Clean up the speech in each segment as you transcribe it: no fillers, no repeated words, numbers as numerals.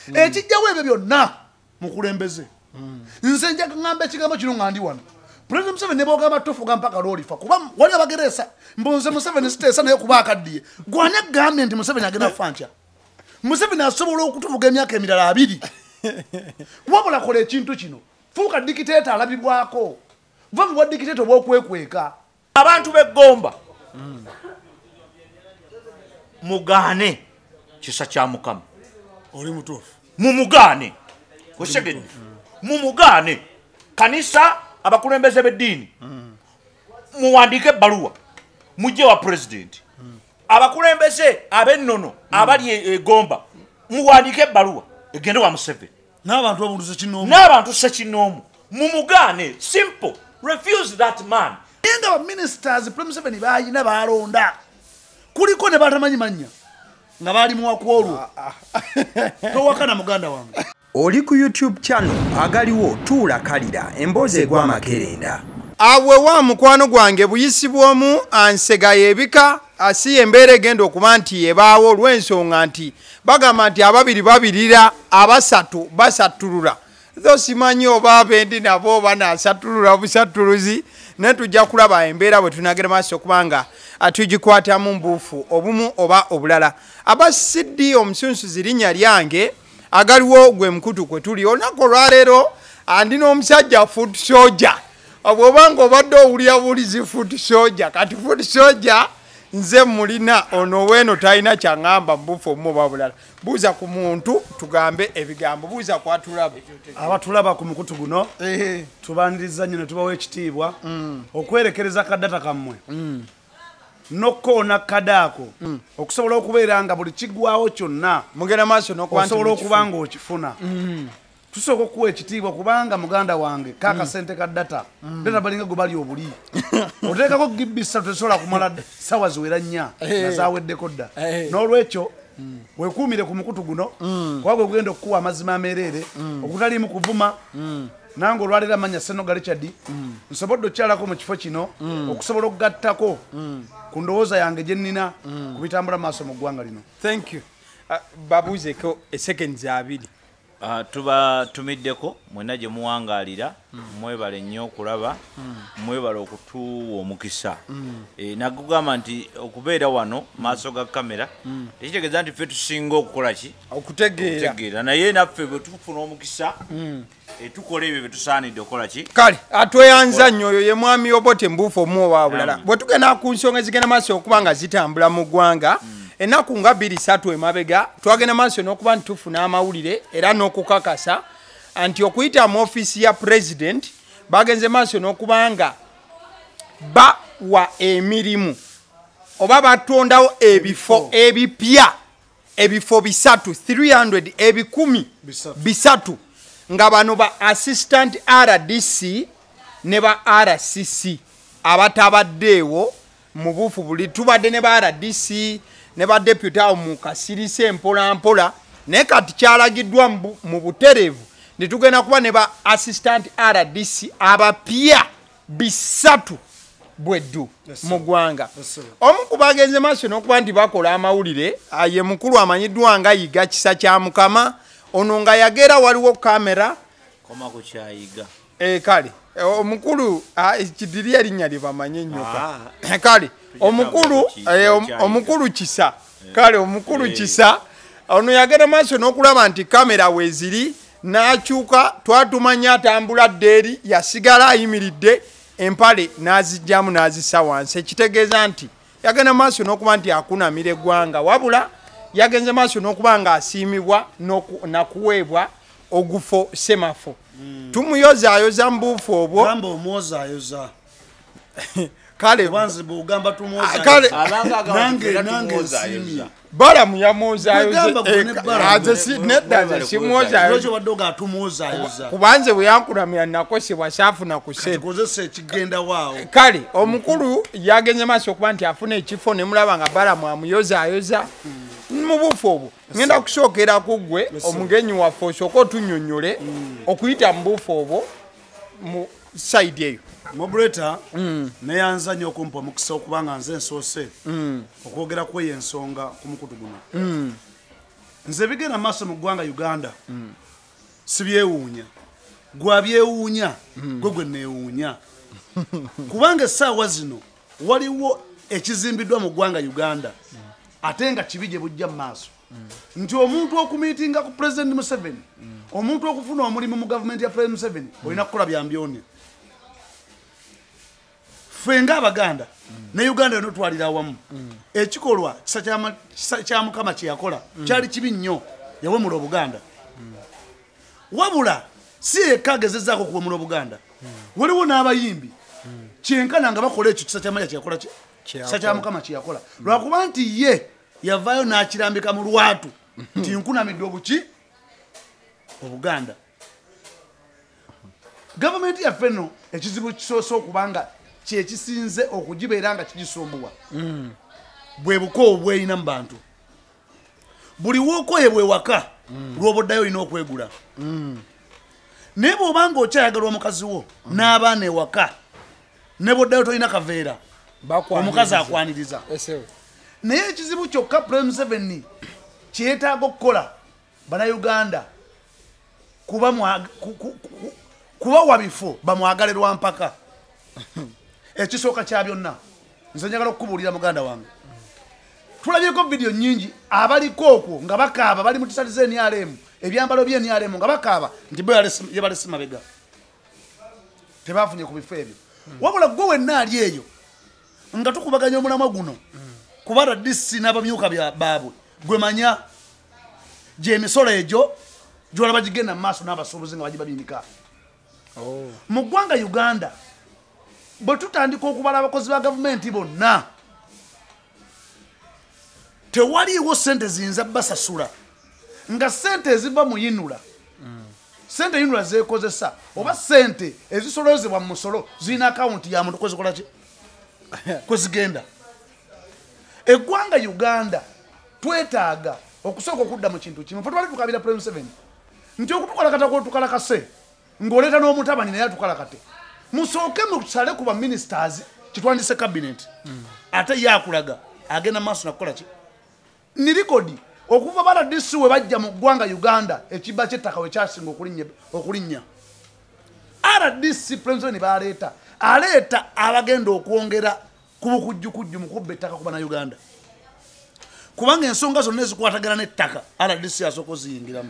ekijjawo ebyo byonna mukulembeze nze njaga ngamba ekigambo kino nga ndi wano President Museveni ne bogamba tofuga mpaka lolifa kuba wali abageresa mbonze Museveni sitesa naye kuba akaddiye gwani agambye nti Museveni agenda fancha Museveni asobola okutuvuga emyaka emirala 2 wabula kola ekintu kino fuuka dikiteta alabibwako vamu wa dikiteta obwokwekweka abantu beggomba mugane kisa kya Mukama oli mutuufu mumugane kwesegedde mumugane kanisa abakulembeze b'eddiini muwandike ebbaluwa mujje wa president abakulembeze ab'ennono abali egomba muwandike ebbaluwa egende wa Museveni n'abantu sekinoomu mumugane simple refuse that man yenga ba ministers Prime Museveni bayina balonda kuliko ne batamanyi manya nga bali muwakwolwa towakana muganda wange oli ku YouTube channel agaliwo tuula kalira emboozi egw'amakerenda awe wa mukwano gwange buyisi bw'omu ansega yebika asi embeera egenda okuba nti ebaawo olw'ensonga nti bagamba nti ababiri babirira abasatu basatulula tho simanyi oba abendi nabo banasatulula busatuluzi naye tujja kulaba embeera bwe tunagera maaso okubanga tugikwatamu mbuufu obumu oba obulala abasiddi omusunsuzi linnya lyange agaliwo gwe mukutu kwe tuli olunaku olwaleero andi n'omusajja foot soldier obwobanga obadde owulira bulizi foot soldier kati foot soldier nze mulina ono weeno talina kyaŋŋamba mbuufu obumu oba bulala buuza ku muntu tugambe ebigambo buuza ku atulaba abatulaba ku mukutu guno tubaniriza nnyo ne tubawa ekitiibwa okwerekereza kaddata kammwe nokoona kadaako okusobola okubeera nga buli kiggwawo kyonna mugenda maaso osobola okuba nga okifuna tusooka okuwa ekitiibwa kubanga muganda wange kakasente ka data data balinga gwe bali obuli oteekako gibbi 3 tesobola kumala sawa ziwera 4 nazaweddeko dda n'olwekyo wekuumire ku mukutu guno kuba gwe gugenda okukuwa amazima ameereere okutaliimu kuvuma nange olwaleero amanya Senoga Richard nsobodde okyalako mu kifo kino okusobola okugattako ku ndowooza yange gye nnina ku bitambula maaso mu ggwanga lino. Thank you. Babuuzeko seconds 2 tuba tumiddeko mwena gye muwangaalira mwebale nnyo okulaba mwebale okutuwa omukisa nagugamba nti okubeera wano maaso ga kamera tekitegeeza nti ffe tusinga okukola ki okutegeera naye naffe bwe tufuna omukisa tukola ebyo bye tusaanidde okukola ki kale atweyanza nnyo oyo ye mwami Obote mbuufu omu oba bulala bwe tugenda ku nsonga ezigenda maaso okuba nga zitambula mu ggwanga enaku nga 2-3 emabega twagenda maaso n'okuba nti tufuna amawulire era n'okukakasa anti okuyita mu ofiisi ya president bagenze maaso n'okuba nga bawa emirimu oba batondawo ebifo ebipya ebifo 300 ebikumi 300 nga bano ba assistant RDC ne ba RCC abatabaddeewo mu buufu buli tubadde ne ba RDC ne ba deputy awo mu kasirise mpola mpola naye kati kyalagiddwa mu butereevu ne tugenda kuba ne ba assistant RDC abapya 300 bweddu mu ggwanga omu ku bagenze maaso n'okuba nti bakola amawulire ye mukulu amanyiddwa nga Yiga Kisa kya Mukama ono nga yagera waliwo kamera koma ku kyayiga kale omukulu ekidiri erinnya lye bamanyi nnyoka kale omukulu Kisa kale omukulu Kisa ono yagera maaso n'okulaba nti kamera weeziri n'akyuka twatumanya atambula ddeeri yasigala ayimiridde empale n'azijjamu n'azissa wansi ekitegeeza nti yagenda maaso n'okuba nti akunamira eggwanga wabula yagenze maaso n'okuba nga asiimibwa nakuweebwa ogufo semafo tumuyozaayoza mu buufu obwo gamba omwozaayoza kale banze bugamba tumwoza kale nange nsiimye balamu yamwozaayoza simwozaayoza waddoga atumwozaayoza kubanze bwe yankulamira nakosebwa saafuna ku sente kozesa ekigenda waawo kale omukulu yagenze maaso okuba nti afuna ekifo ne mulaba nga balamu amuyozaayoza mu buufu obwo ngenda kusookera ku ggwe omugenyi waffe osooka otunnyonnyole okuyita mu buufu obwo mu sayidi eyo Moderator neyanza nnyo okumpa omukisa okuba nga nze nsoose okwogera kweyo ensonga ku mukutu guno nze bigenda maaso mu ggwanga Uganda sibyewuunya gwabyewuunya gwe neewuunya kubanga essaawa zino waliwo ekizimbiddwa mu ggwanga Uganda ate nga kibi gye bujja mu maaso nti omuntu okumiitinga ku President Museveni omuntu okufuna omulimu mu gavumenti ya President Museveni olina kukola byambyone ffe ng'Abaganda ne Uganda yonna twalira awamu ekikolwa kisa kya Mukama kye yakola kyali kibi nnyo yawemula Obuganda wabula si yekka agezezzaako okuwemula Obuganda waliwo n'abayimbi kyenkana nga bakola ekyo kisa kyamanya kyeyakola kisa kya Mukama kye yakola lwakuba nti ye yavaayo n'akirambika mu lwatu nti nkunamidde obuki Obuganda gavumenti yaffe nno ekizibu kisoose okubanga kyekisinze okugibeera nga kigisumbuwa bwe buko obweyina mu bantu buli wookoye bwe waka lw'oboddayo olina okwegula naye bw'obanga okyayagalwa omukazi wo n'abaana ewaka ne bw'oddayo tolina kaveera omukazi akwaniriza naye ekizibu kyokka President Museveni kyetaaga okukola bannayuganda kubawa bifo bamwagale lwampaka ekisooka kya byonna nze njagala okukubuulira muganda wange tulabyeko vidiyo nyingi abaliko okwo nga bakaaba bali mu tisati z'NRM ebyambalo by'NRM nga bakaaba nti bo yebalese mabega tebafunye ku bifo ebyo wabula gwe wenna ali eyo nga tukubaganya omulamwa guno kubara DC n'abamyuka baabwe gwe manya gyemisolo egyo gyolaba gigenda mu maaso n'abasuubuzi nga bagibabinika mu ggwanga Uganda bwe tutandika okubala abakozi ba gavumenti bonna tewaliiwo sente ziyinza basasula nga sente eziva mu yinula sente yinula zeekozesa oba sente ezisolozebwa mu musolo zirina akawunti ya muntu kwezikola ki kwezigenda eggwanga Uganda twetaaga okusooka okudda mu kintu kimu fe twali tukabira President Museveni nti okutukalakata kwotukalakase ng'oleeta n'omutabani naye atukalakate musooke musale ku baministers kitwandise cabinet ate yakulaga agenda maaso nakukola ki ni likodi okuva bala DC we bajja mu ggwanga Uganda ekibba ky'ettaka we kyasinga okulinnya RDC President baleeta aleeta abagenda okwongera ku bukujjukujju mu kubba ettaka ku bannayuganda kubanga ensonga zonna ezikwatagana n'ettaka RDC asooka oziyingiramu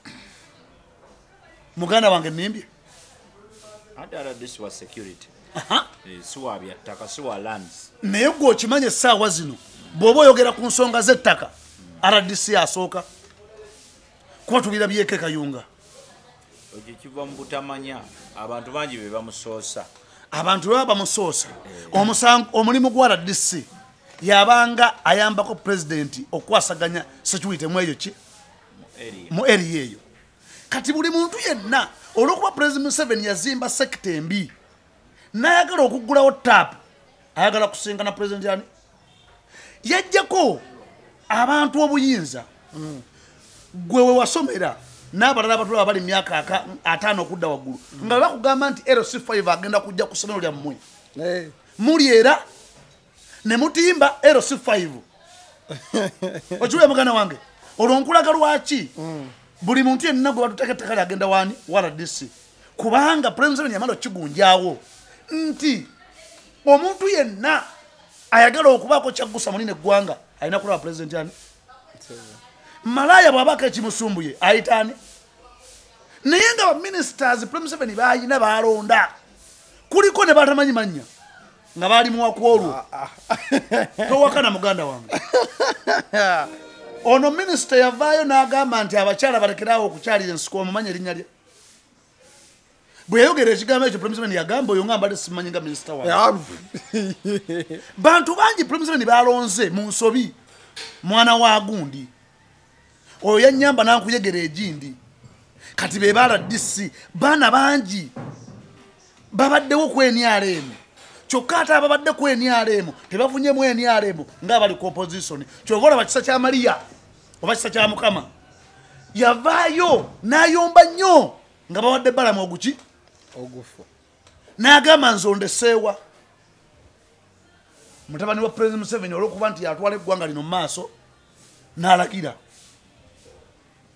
muganda wange nimbye RDC wa security siwa byattaka siwa lands naye gwe okimanya essaawa zino bw'oba oyogera ku nsonga z'ettaka RDC asooka kuba tubirabyeko Kayunga ekyo kiva mu butamanya abantu bangi be bamusoosa abantu baba bamusoosa omulimu gwa RDC yabanga ayambako president okwasaganya security mu eyo ki mu area eyo kati buli muntu yenna olwokuba President Museveni yazimba sekita embi n'ayagala okuggulawo tap ayagala kusinkana president yani yajjako abantu obuyinza gwe we wasomera n'abalala abatula bali myaka 5 okudda waggulu nga bakugamba nti LC5 agenda kujja ku ssomero lyammwe muli era ne mutimba LC5 okiwuya muganda wange olwo nkulaga lwaki buli muntu yenna gwe batuteekateeka agenda wani RDC kubanga President yamala okigunjaawo nti omuntu yenna ayagala okubaako kyaggusa munene eggwanga alina kulaba President yani malaya bw'abaako ekimusumbuye ayitaani naye nga baministers President Museveni baayina baalonda kuliko ne batamanyi mannya nga baali muwakwolwo towakana muganda wange ono minisita yavaayo n'agamba nti abakyala balekeraawo okukyalira ensiko omumanya erinnya lye bwe yayogera ekigambo ekyo President Museveni yagamba oyo nga mbadde simanyi nga minisita wange bantu bangi President Museveni balonze mu nsobi mwana wa gundi oyo yannyamba nankuyegera egindi kati be bala DC baana bangi babaddewo ku NRM kyokka ate ababadde ku NRM tebafunyemu NRM ng'abali ku opposition kyova olaba kisa kya Maria oba kisa kya Mukama yavaayo n'ayomba nnyo nga bawadde balamu oguki ogufu n'agamba nzondeseewa mutabani wa President Museveni olw'okuba nti yatwala eggwanga lino mu maaso n'alagira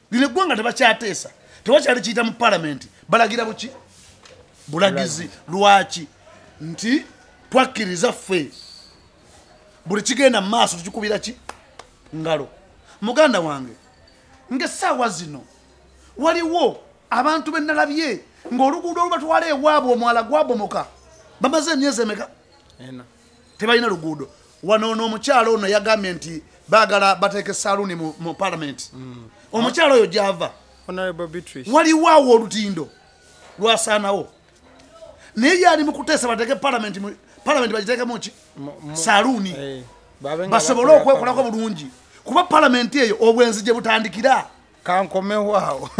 lino eggwanga tebakyateesa tewakyali kiyita mu palamenti balagira buki bulagizi lwaki nti twakkiriza ffe buli kigenda mu maaso tukikubira ki ngalo muganda wange ng'essaawa zino waliwo abantu be nalabye ng'oluguudo olubatwala ewaabwe omwala gwabomoka bamaze emyezi emeka tebalina luguudo wano n'omukyalo ono yagambye nti baagala bateeke saaluuni mu palamenti omukyalo oyo gyava waliwo awo olutindo lwasaanawo naye yali mu kuteesa bateeke palamenti bagiteekemu ki saaluuni basobole okwekolako bulungi kuba palamenti eyo obwenzi gye butandikira kankomewaawo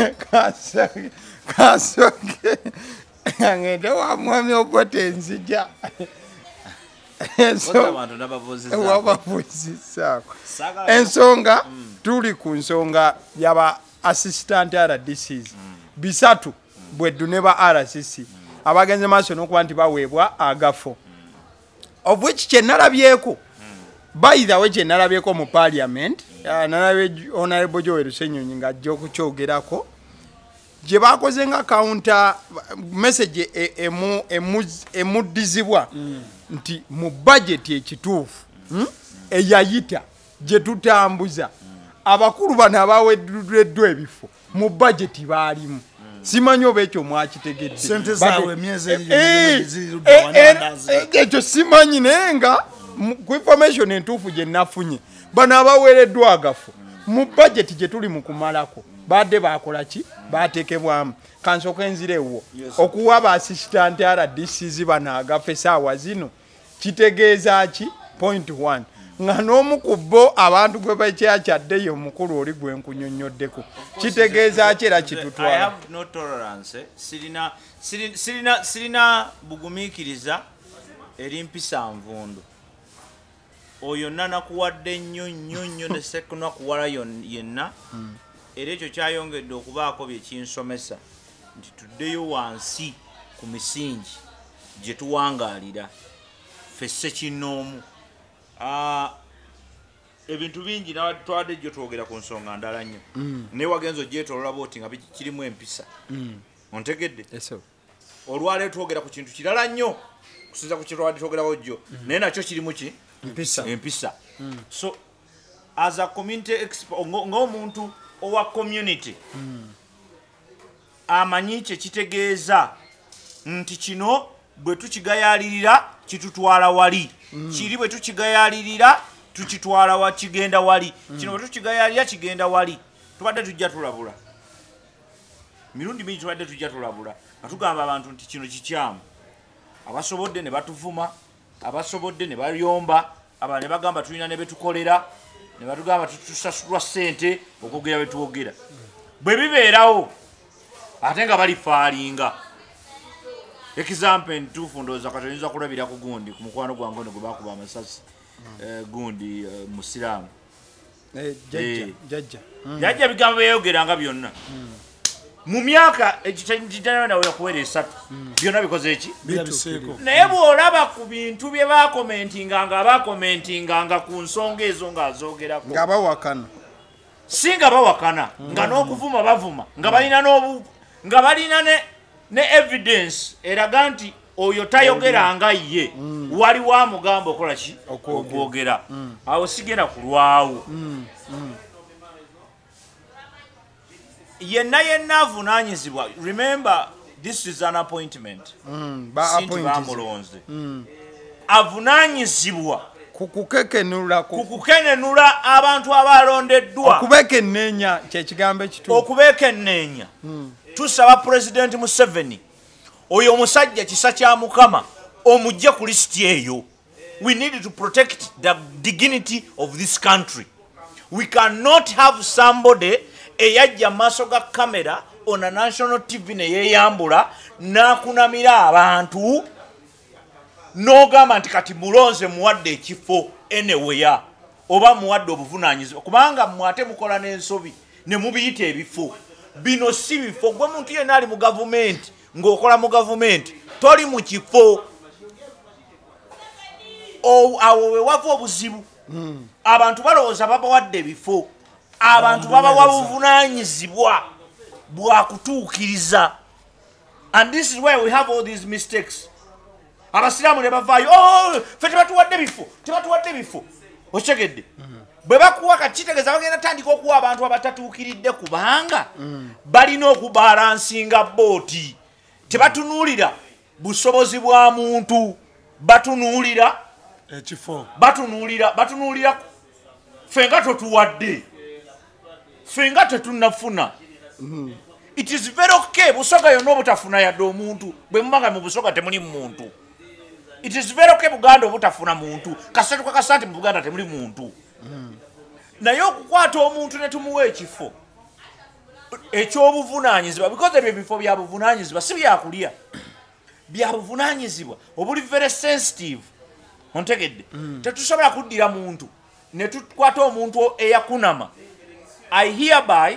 kasoke ngende wa mwami Obote nzija wabavuzisaako ensonga tuli ku nsonga yaba assistant RDCs bisatu bweddu ne ba RCC abagenze maaso n'okuba nti baweebwa agafo of which kyenalabyeko by the way kyenalabyeko mu parliament nalabye honorable Joel Ssenyonyi ng'ajja okukyogerako gye bakoze nga counter message emuddizibwa nti mu budget ekituufu eyayita gye tutambuza abakulu bano abaweddweddwa ebifo mu budget baalimu simanyi oba ekyo mwakitegedde sente zaabwe emyezi ekyo simanyi naye nga ku information entuufu gye nafunye bano abaweereddwa agafo mu budget gye tuli mu kumalako badde bakola ki bateekebwamu kansooka enzirewo okuwa aba assistant RDCs bano agafo essaawa zino kitegeeza ki point 1 nga n'omu ku bo abantu gwe bakyakyaddeyo omukulu oli gwe nkunyonnyoddeko kitegeeza ki era kitutwala sirina bugumiikiriza eri mpisa nvundu oyo nanakuwadde nnyo ne sekunakuwala yenna era ekyo kyayongedde okubaako byekinsomesa nti tuddeyo wansi ku misingi gye tuwangaalira ffe ssekinnoomu ebintu bingi twadde gyo twogera ku nsonga ndala nnyo naye wagenza ogyetolola booti nga kirimu empisa ontegedde olwaleero twogera ku kintu kirala nnyo kusinza ku kitwadde twogerako jjo naye nakyo kirimu ki empisa so as a community expert ng'omuntu owa community amanyi kyekitegeeza nti kino bwe tukigayaalirira kitutwala wali kiri bwe tukigayaalirira tukitwala kigenda wali kino bwe tukigayaalira kigenda wali tubadde tujja tulabula mirundi mingi tubadde tujja tulabula nga tugamba abantu nti kino kikyamu abasobodde ne batuvuma abasobodde ne bayomba aba ne bagamba tulina ne betukolera ne batugamba tusasulwa ssente okwogera betwogera bwe bibeerawo ate nga balifaalinga example entuufu ndowooza katayinza kulabira ku gundi ku mukwano gwange ono gwe bakuba amasasi gundi musiraamu jajja bigambo byeyogeranga byonna mu myaka egitanaawera kuwera 3 byonna bikoze eki naye bw'olaba ku bintu bye bakomentinganga ku nsonga ezo ng'azoogerako nga bawakana si nga bawakana nga n'okuvuma bavuma nga balina ne evidence eraga nti oyo tayogera nga ye waliwo amugamba okola ki okwogera awo sigenda kulwawo yenna avunaanyizibwa remember this is an appointment sinti bamulonze avunaanyizibwa kukukenenula abantu abalondeddwa okubekenneenya kyekigambo ekituufu okubekenneenya tusaba President Museveni oyo omusajja kisa kya Mukama omujje ku lisiti eyo. We need to protect the dignity of this country. We cannot have somebody eyajja maaso ga kamera on a national TV neyeyambula nakunamira abantu n'ogamba nti kati mulonze muwadde ekifo anywhere oba muwadde obuvunaanyizibwa kubanga mwate mukola n'ensobi ne mubiyita ebifo bino si bifo gwe muntu yenna ali mu gavumenti ng'okola mu gavumenti toli mu kifo awo we wava obuzibu abantu balowooza babawadde ebifo abantu babawa buvunaanyizibwa bwakutuukiriza. And this is where we have all these mistakes. Abasiraamu ne bavaayo fe tebatuwadde bifo okitegedde bwe bakuwa kakitegeeza bagenda tandika okuwa abantu abatatuukiridde kubanga balina okubalansinga booti. Tebatunuulira busobozi bwa muntu, batunuulira ekifo, batunuulira fenga totuwadde, fenga tetunnafuna. It is very okay busoga yonna obutafuna yadde omuntu bwe mumanga mu busoga temuli muntu. It is very okay Buganda obutafuna muntu kasatu kwa kasante mu Buganda temuli muntu. Naye okukwata omuntu ne tumuwa ekifo ekyobuvunaanyizibwa because ebyo ebifo bya buvunaanyizibwa si byakulya bya buvunaanyizibwa obuli very sensitive ontegedde. Tetusobola kuddira muntu ne tukwata omuntu eyakunama. I hereby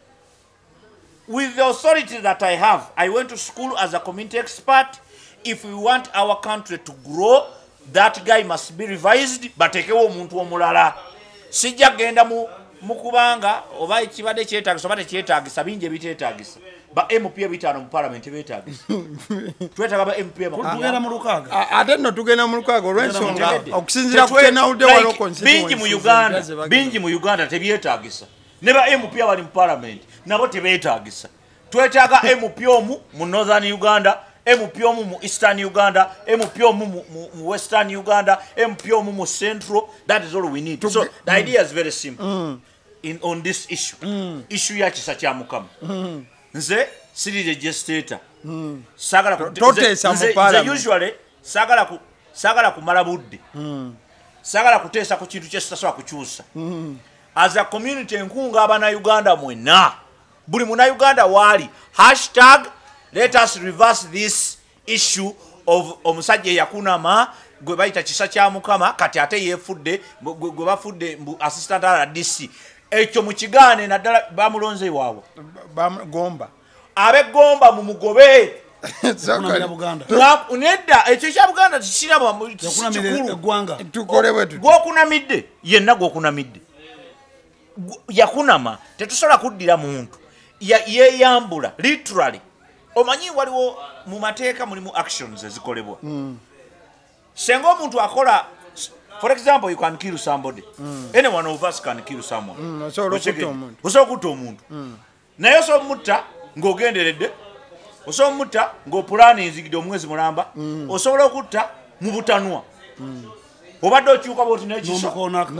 with the authority that I have, I went to school as a community expert. If we want our country to grow, that guy must be revised. But ekewo omuntu omulala sijja genda mu kubanga oba ekibadde kyetaagisa oba tekyetaagisa bingi ebiteetaagisa ba MP ebitaano mu parliament beetaagisa. Twetaaga ba MP tugenda mu lukaaga ate nno tugenda mu lukaaga olw'ensonga okusinziira ku kenawudde waliwo bingi mu Uganda tebyetaagisa. Ne ba MP abali mu parliament nabo tebeetaagisa. Twetaaga MP omu mu Northern Uganda, MP omu mu Eastern Uganda, MP omu mu Western Uganda, MP omu mu Central. That is all we need. So the idea is very simple on this issue. Issue ya kisa kya Mukama. Nze siri registrator. Sagala nze usually sagala kumala budde. Sagala kuteesa ku kintu kye sitasobola kukyusa. As a community nkunga abana Uganda mwena buli muna Uganda wali #let us reverse this issue of omusajja yakunama gwe bayita kisa kya Mukama kati ate yefudde gwe bafudde assistant RDC ekyo mu kigaane naddala bamulonze waabwe bamugomba abegomba mu mugobe yakunamira Buganda nedda ekyo kya Buganda kikiraba mu eggwanga tukolebwe tuti gwokunamidde yenna gwokunamidde yakunama tetusobola kuddira muntu yeyambula literally. Omanyi waliwo mu mateeka mulimu actions ezikolebwa. Senga omuntu akola, for example, you can kill somebody. Anyone of us can kill someone. Osobola okutta omuntu. Naye osobola omutta ng'ogenderedde, osobola omutta ng'opulaani enzigidde omwezi mulamba, osobola okutta mu butanwa. Obadde okyuka bwoti n'ekisa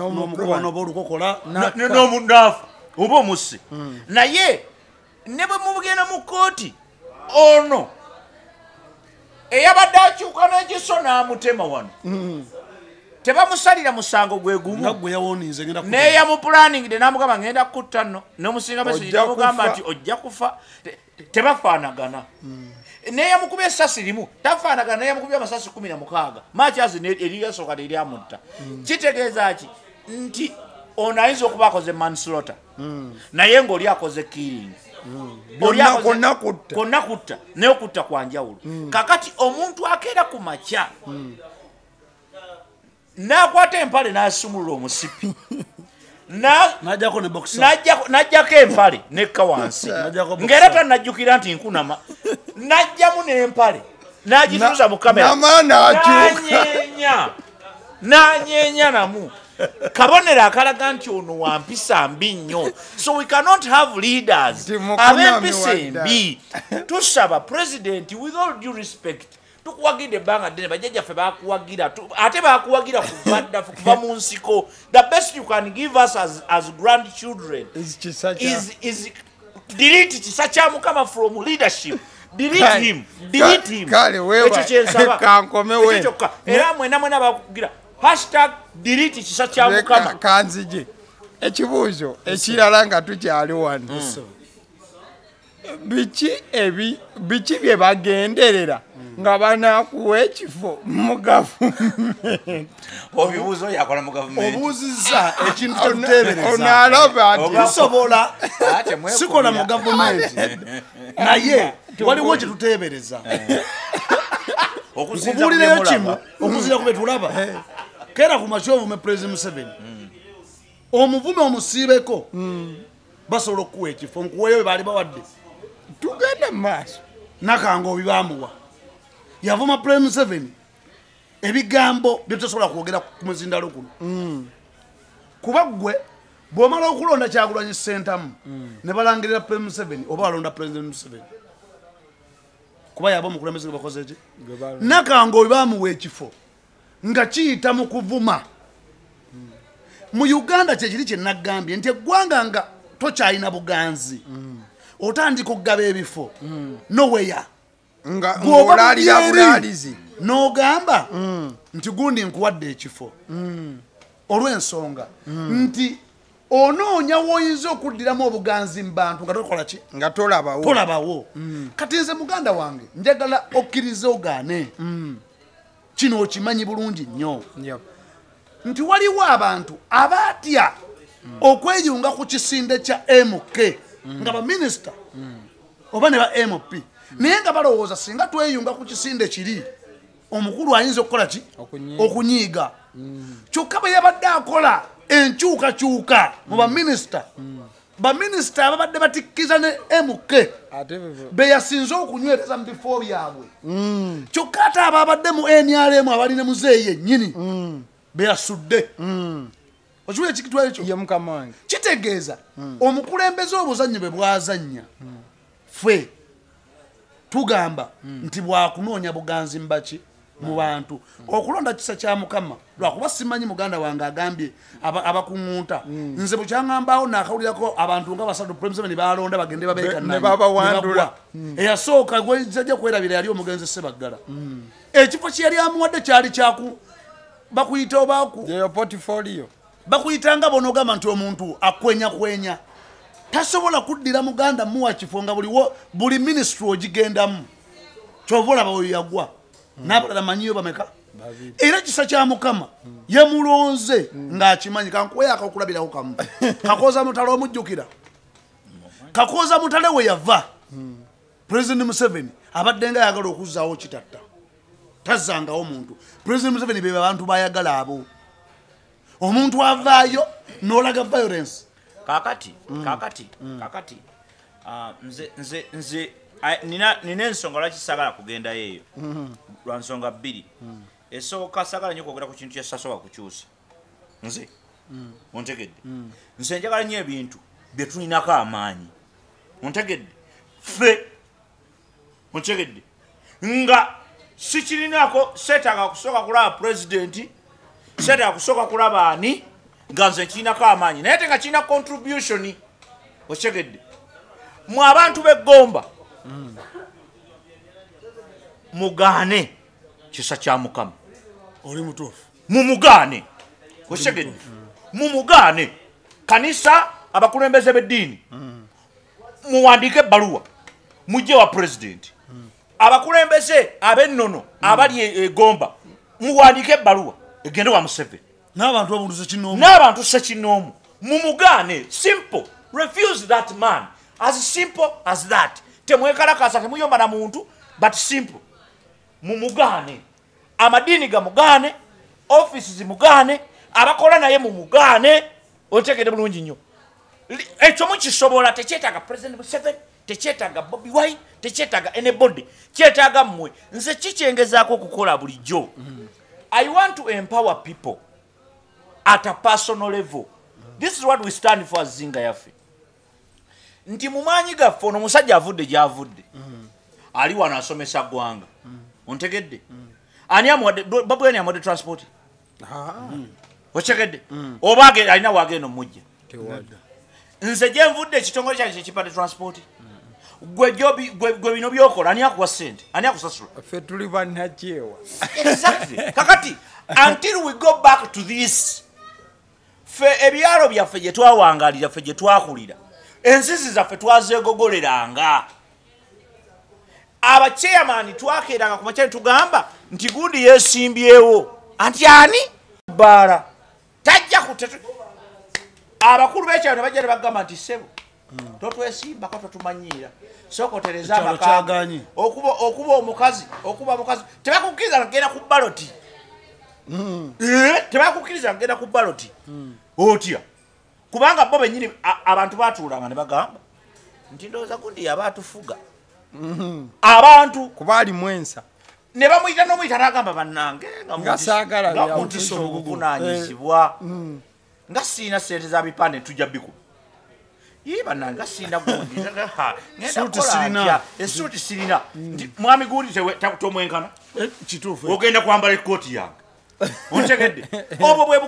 n'omunaafu oba omusse. Naye ne bwe mubugenda mu kkooti ono eyabadde akyuka n'ekiso n'amutema wano tebamusalira musango gwe gumu n'eyamupulaaningide n'amugamba ngenda kutta nno n'omusinga Besigye n'amugamba nti ojja kufa. Tebafaanagana. N'eyamukuba essasi limu tafaanagana n'eyamukubya amasasi 16 makyazi eriyasooka teryamutta. Kitegeeza ki nti ono ayinza okuba akoze manslaughter naye ng'oli akoze killing. Konna kutta naye okutta kwa njawulo. Kakati omuntu akeera ku makya n'akwata empale n'asumulula omusipi n'ajjako empale nekka wansi ng'era tannajjukira nti nkunama n'ajjamu n'empale n'agituuza mu kamera n'anyeenya namu kabonero akalaga nti ono wampisa mbi nnyo. So we cannot have leaders ab'empisa embi. Tusaba president with all due respect tukuwagidde ebbanga ddene bajjajjaffe bakuwagira ate bakuwagira kuva mu nsiko. The best you can give us as grandchildren is delete kisa kya Mukama from leadership. Delete him. Ekyo kyensaba era mwena bakugira #delete kisa kya Mukama. Kanzije ekibuuzo ekirala nga tukyali wano biki bye bagenderera nga banakuwa ekifo mu gavumenti. Obibuuzo yakola mu gavumenti obuuzizza ekintu kyotuteebereza onalaba nti tusobola sikola mu gavumenti naye waliwo kyetuteebereza okubuulirayo kimu okuzira ku betulaba. Kera ku makyovu me President Museveni omuvume omusiibeko basobola okuwa ekifo nkuweyo baali bawadde tugenda maaso nakanga obibamuwa yavuma Prime 7 ebigambo byotosobola kwogera ku muzindalo kuno kuba gwe bw'omala okulonda Kyagulanyi Ssentamu ne balangirira Prime 7 oba balonda President 7 kuba yaba omukulembeze gwe bakoze ki nakanga obibamuwa ekifo nga kiyita mu kuvuma mu Uganda kyekiri kye nagambye nti eggwanga nga tokyalina buganzi otandika okugaba ebifo noweya ng'olaalira bulaalizi n'ogamba nti gundi nkuwadde ekifo olw'ensonga nti onoonya woyinza okuddiramu obuganzi mu bantu nga tokola ki nga tolabawo kati nze muganda wange njagala okkirize ogaane kino okimanyi bulungi nnyo nti waliwo abantu abaatya okweyunga ku kisinde kya MK nga baminisita oba ne ba MP naye nga balowooza singa tweyunga ku kisinde kiri omukulu ayinza okukola ki okunyiiga kyokka bwe yabadde akola enkyukakyuka mu baminisita ababadde batikkiza ne MK be yasinze okunywereza mu bifo byabwe kyokka ate ababadde mu NRM abali ne muzeeyi yennyini be yasudde okiwulira ekikitwa ekyo ye mukama wange kitegeeza omukulembeze obuzannyo bwe bwazannya ffe tugamba nti bwakunoonya buganzi mbaki mu bantu okulonda kisa kya Mukama lwakuba simanyi muganda wange agambye abakuŋŋunta nze bukyaŋŋambaawo naakawulirako abantu nga basatu Prime 7 balonda bagende ne babawandula eyasooka gwejja kwerabira yali omugenzi Sebaggala ekifo kye yali amuwadde kyali kyaku bakuyita obaku portfolio bakuyitanga bonogamba nti omuntu akwenyakwenya tasobola kuddira muganda muwa kifo nga buli ministry ogigendamu kyova olaba oyo yagwa n'abalala manyiyo bameka era kisa kya Mukama yamulonze ng'akimanyi kankuweyo akakulabirako kamu Kakooza Mutale omujjukira Kakooza Mutale we yava President Museveni abadde nga ayagala okuzzaawo kitatta tazzangawo muntu President Museveni be abantu bayagala abo omuntu avaayo n'olaga violence kakati nze nina ensonga lwaki sagala kugendayo eyo lwa nsonga bbiri esooka sagala nnyo kwogera ku kintu kyesasobola kukyusa nze ontegedde nze njagala nnyo ebintu bye tulinako amaanyi ontegedde ffe ontegedde nga sikirinako seetaaga kusooka kulaba pulezidenti seetaaga kusooka kulaba ani nga nze kirinako amaanyi naye te nga kirina contribution otegedde mu abantu b'eggomba mugaane kisa kya Mukama oli mutuufu mumugaane otegedde mumugaane kanisa abakulembeze b'eddiini muwandiike ebbaluwa mujje wa pulezidenti abakulembeze ab'ennono abali egomba muwandiike ebbaluwa egende wa Museveni n'abantu sekinoomu mumugaane simple refuse that man as simple as that temwekalakasa temuyomba na muntu but simple mumugaane amadiini gamugaane offices zimugaane abakola naye mumugaane otegedde bulungi nnyo ekyo mukisobola tekyetaaga President Museveni tekyetaaga Bobi Wine tekyetaaga anybody kyetaaga mmwe nze kikyengezaako okukola bulijjo I want to empower people at a personal level. This is what we stand for as Zinga yaffe. Nti mumanyi gaffe ono musajja avudde gyavudde. Ali wano asomesa ggwanga. Ontegedde? Ani amuwadde Babu Wine amuwadde transport? Otegedde? Oba alina waagenda omujja. Nze gye nvudde ekitongole kyange kyekipadde transport. Gwe bino byokola ani akuwa ssente? Ani akusasula? Ffe tuli bannakyewa. Exactly. Kakati until we go back to this fe ebyalo byaffe gye twawangalira ffe gye twakulira ensisi zaffe twazeegogoleranga abachairman twakeeranga ku makyali tugamba nti gundi yeesimbyewo anti ani bbaala tajja kutetu abakulu b'ekyalo ne bajja ne bagamba nti ssebo totwesimbako totumanyiira sokotereza amakanyi okuba omukazi tebakukkiriza ngenda ku baloti tebakukkiriza ngenda ku baloti otya kubanga bo benyini abantu batuulanga ne bagamba nti ndowooza gundi yabaatufuga abantu kubaali mwensa ne bamuyita n'omuyita n'agamba bannange nga saagala mutisa obuvunaanyizibwa nga siina sente za bipande tujja bikuba ye bannange nga siina gundi esuuti sirina nti mwami gundi tomwenkana ogenda kwambala ekkooti yange ontegedde obwo bwe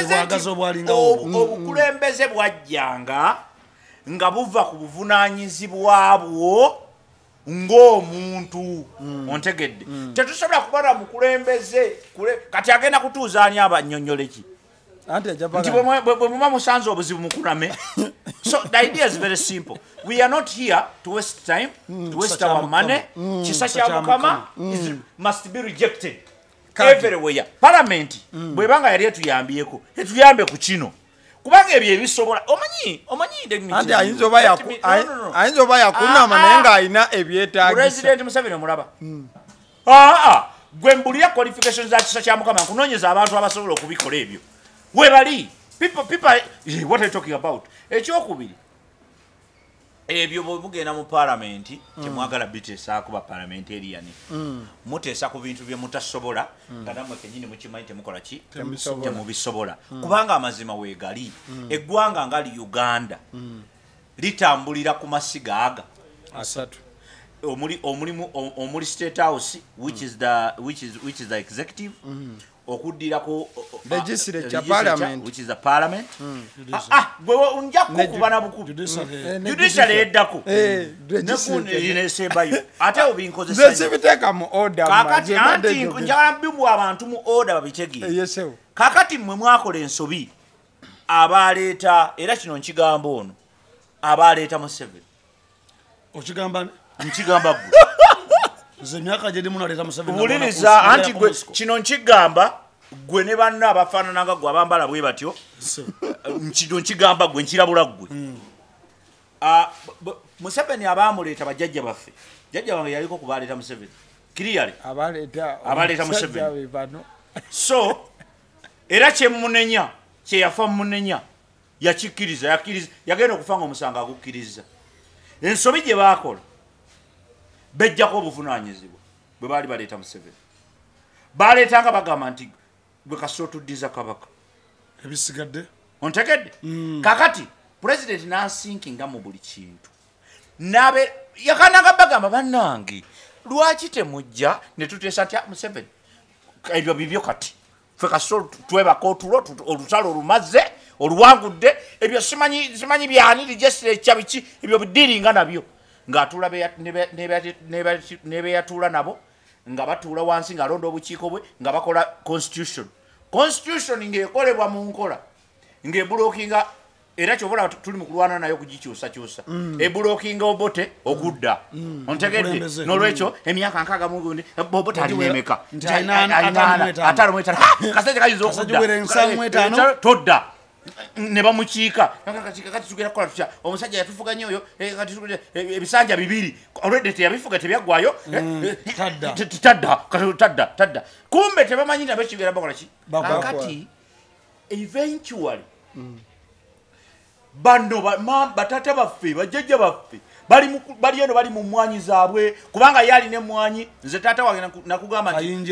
bukulembeze bwajjanga nga buva ku buvunaanyizibwa bwo ng'omuntu ontegedde tetusobola kubala mukulembeze kati agenda kutuuzaani abannyonnyoleki nti bwe muba musanze obuzibu mukuname. So the idea is very simple. We are not here to waste time, to waste our money. Kisa kya Mukama must be rejected everywhere. Parliament bwebanga yali etuyambyeko etuyambe ku kino kubanga ebyo ebisobola omanyi andi ayinza oba yakunama naye ng'alina ebyetaagisa. President Museveni omulaba gwe mbulira qualifications za kisa kya Mukama nkunoonyeza abantu abasobola okubikola ebyo webali people what are you talking about. Ekyokubiri ebyo bwebugenda mu palamenti temwagala biteesaako ba parliamentarian muteesa ku bintu bye mutasobola nga nammwe kennyini mukimanyi temukola ki temubisobola kubanga amazima weegali eggwanga nga li Uganda litambulira ku masiga aga asatu omuli State House which is the executive okuddirako legislature parliament which is the parliament gwe nja kukuba na bukubi judiciary eddako nesembayo ate obinkozesa mu order kakati anti njagala mbimu abantu mu order babitegeere kakati mmwe mwakola ensobi abaleeta era kino nkigambo ono abaleeta mu 7 okigamba nkigamba gwe zemyaka jedi munaleta Museveni buliriza anti gwe kino nkigamba gwe ne banna abafaanananga gwe abambala bwe batyo nkino nkigamba gwe nkirabula gwe Museveni abaamuleeta bajjajja baffe jjajja wange yaliko kubaleeta Museveni kiriyale abaleeta Museveni so era kyemunenya kyeyafa munenya yakikkiriza yagenda okufanga omusanga agukkiriza ensobi gye baakola bejjako obuvunaanyizibwa bwe baali baleeta Museveni baleetanga bagamba nti gwe kasooto tuddiza kabaka ebisigadde ontegedde kakati president n'asinkinga mu buli kintu yakananga bagamba bannange lwaki temujja ne tuteesa nti Museveni ebyo bibyo kati ffe kasooto twebaka otulo olutalo olumaze oluwangudde ebyo simanyi byani legislature biki ebyo bidiringa nabyo ng'atuula nebeyatuula nabo nga batuula wansi ng'alonda obukiiko bwe nga bakola constitution ng'ekolebwa mu nkola ng'ebulookinga era kyobola tuli mu kulwana nayo kugikyusakyusa ebulookinga Obote okudda ontegedde n'olwekyo emyaka nkaaga mu gundi Obote alinemeka kasente kayinza okudda todda ne bamukiika kati tugenda kukola tutya omusajja yatufuga nnyo oyo kati ebisanja 2 already teyabifuga tebyaggwayo tadda kumbe tebamanyi nabo ekigera bakola ki kakati eventually bano batata baffe bajjajja baffe bali eno bali mu mmwanyi zaabwe kubanga ye alina emmwanyi nze taata wange nakugamba nti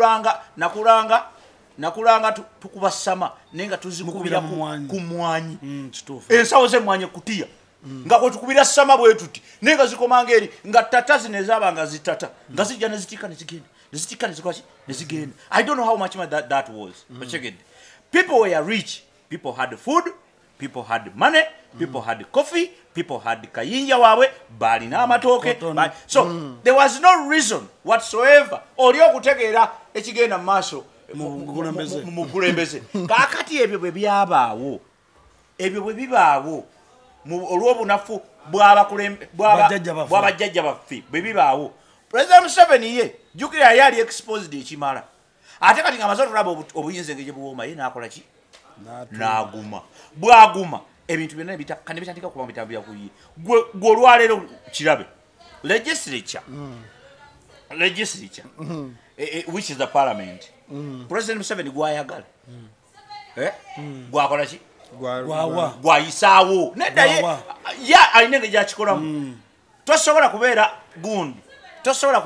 nakulanga tukuba sama nenga tuzikubira ku mmwanyi ensawo z'emmwanyi kutiya nga kwe tukubira sama bwe tuti nenga zikomanga eri nga tata zine zaabanga zitata nga zijja nezitika nezigenda I don't know how much that was but check it. People were rich, people had food, people had money, people had coffee, people had kayinja waabwe balina amatooke so there was no reason whatsoever oli okutegeera ekigenda mu maaso mu kulembeze kakati ebyo bwe bibaawo olw'obunafu bw'abajjajja baffe bwe bibaawo President Museveni ye jjukira yali exposed ekimala ate kati nga amaze otulaba obuyinza engeri gye buwooma ye n'akola ki n'aguma bw'aguma ebintu byonna kandi bitandika kuba bitambulira ku ye gwe olwaleero kirabe legislature which is the parliament President Museveni gwayagala gwakola ki Gwawa. gwayisaawo nedda ye alina engeri gyakikolamu tosobola kubeera gundi tosobola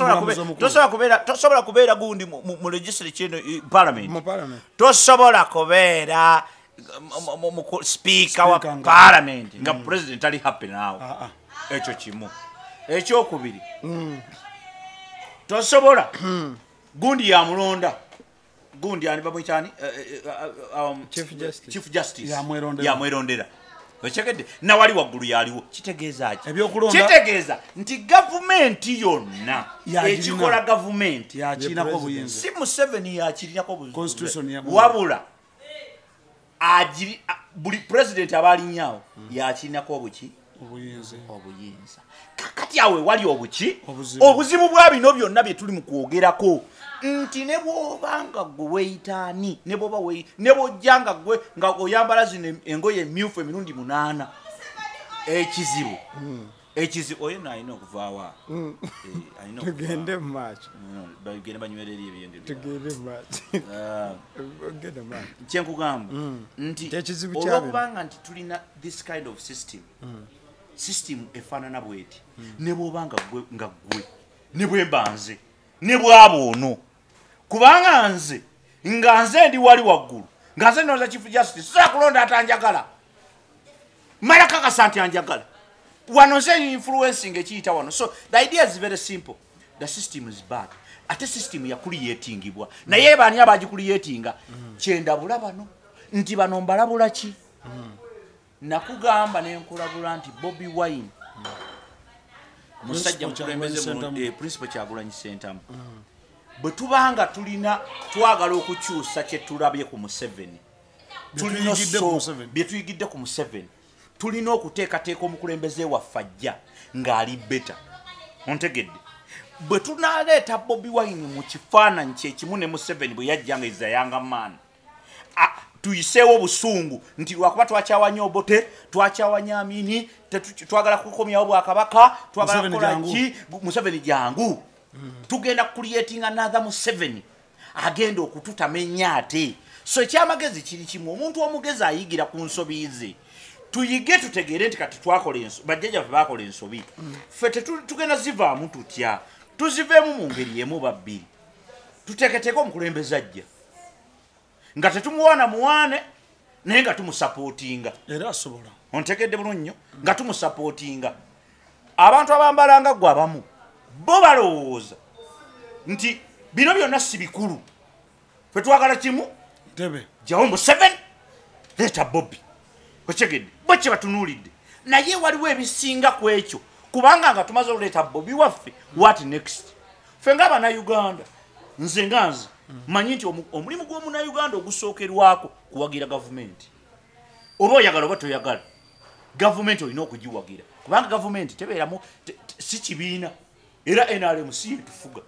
kubeera gundi mu legislature kino parliament tosobola kubeera speaker wa parliament nga president ali happy naawe ekyo kimu ekyokubiri tosobola gundi yamulonda gundi ani bamwikyani chief justice yamwerondera ochekedde nawali waggulu yaliwo kitegeeza ki kitegeeza nti gavumenti yonna ekikola gavumenti yakirinako obuyinza si Museveni yakirinako obuyinza wabula buli president abalinyawo yakirinako obuyinza kakati awe wali obuzibu bwa bino byonna bye tuli mu kwogerako nti ne bw'obanga gwe weyitaani ne bw'ojjanga gwe nga oyambala zino engoye emyufu emirundi 8 ekizibu oyo naalina okuvaawa tugende mu maaso bagende banywerera ebyengendo kyenkugamba nti olwokubanga nti tulina this kind of system efaanana bweti ne bw'obanga nga gwe ne bwembanze ne bwabo ono kubanga nze ndi wali waggulu nga nze noza chief justice sobola kulonda atanjagala mala kakasa nti anjagala wano nze influencing ekiyita wano. So the idea is very simple. The system is bad. Ate system ya creatingibwa naye bani abagicreatinga kyendabula bano nti bano mbalabula ki nakugamba nenkulabula nti Bobi Wine musajja mukulembeze mu principal Kyagulanyi Ssentamu bwe tubanga tulina twagala okukyusa kye tulabye ku Museveni tulina bye tuyigidde ku Museveni tulina okuteekateeka omukulembeze waffe ajja ng'ali beta ontegedde bwe tunaleeta Bobi Wine mu kifaananyi kyekimu ne Museveni bwe yajja nga is a younger man tuyiseewo obusungu nti lwakuba twakyawanya Obote twakyawanya Amini twagala kukomyawo Bwakabaka twagala kukola ki Museveni jangu tugenda creating another Museveni agenda okututamenya ate. So ekyamagezi kiri kimu omuntu omugezi ayigira ku nsobi ze tuyige tutegeere nti kati twakola bajjajja bakola ensobi ffe tugenda zivaamu tutya tuziveemu mu ngeri emu babbiri tuteeketeeka omukulembeze ajja nga tetumuwaana muwaane naye nga tumusapootinga era asobola ontegedde bulungi nnyo nga tumusapootinga. Abantu abambalanga gwe abamu bo balowooza nti bino byonna si bikulu ffe twagala kimu jawo Museveni leeta Bobi okyegedde bwe kye batunuulidde naye waliwo ebisinga ku ekyo kubanga nga tumaze okuleeta Bobi waffe what next. Ffe ng'Abannayuganda nze manyi nti omulimu gw'Omunnayuganda ogusookerwako kuwagira gavumenti oba oyagala oba toyagala gavumenti olina okugiwagira kubanga gavumenti tebeeramu si kibiina era NRM si yetufuga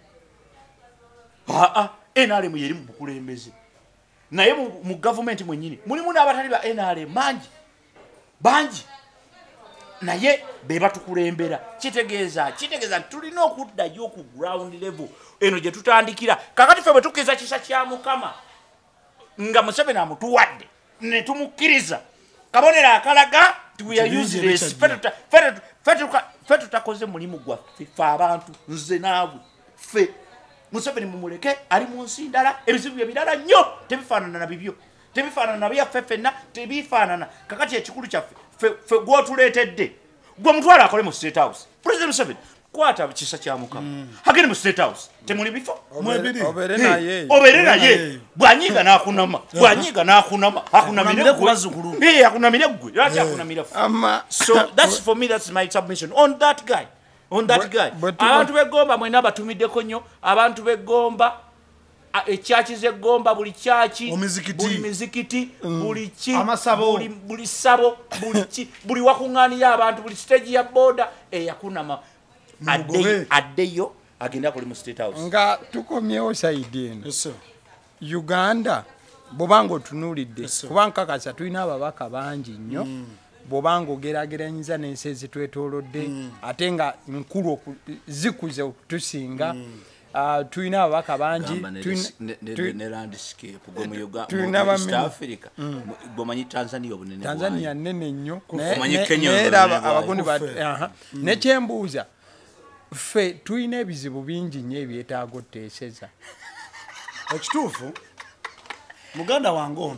NRM yeri mu bukulembeze naye mu gavumenti mwennyini mulimu n'abatali ba NRM bangi naye be batukulembera. Kitegeeza tulina okuddayo ku ground level eno gye tutandikira kakati ffe bwe tukkiriza kisa kya Mukama nga Museveni amutuwadde ne tumukkiriza kabonero akalaga we are useless ffe tutakoze mulimu gwaffe ffe abantu nze naawe ffe Museveni mumuleke ali mu nsi ndala ebizibu ebirala nnyo tebifaanana na bibyo tebifaanana na byaffe ffenna tebifaanana kakati ekikulu kyaffe ffe gw'otuleetedde gwe mutwala akole mu State House. President Museveni kwata kisa kya Mukama agende mu State House temuli bifo obeere naye bwanyiga n'akunama akunamire gwe lwaki akunamire so that's for me, that's my submission on that guy. Abantu begomba mwena abatumiddeko nnyo abantu begomba ekyaki zegomba buli kyaki buli mizikiti buli ki buli sabo buli wakuŋŋaanira abantu buli stage ya boda eyakunama addeyo agenda kuli mu State House nga tukomyewo saidi eno Uganda bw'obanga otunuulidde kuba nkakasa tulina ababaka bangi nnyo bw'obanga ogerageranyiza n'ensi ezitwetoolodde ate nga nkulu zikuze okutusinga tulina ababaka bangi ne landscape gwe mu Uganda tulina mu East Africa bomanyi Tanzania obunene Tanzania nene nnyo Omanyi Kenya era obunene abagundi bwayo. nekyembuuza ffe tulina ebizibu bingi nnyo ebyetaaga oteeseza ekituufu muganda wange ono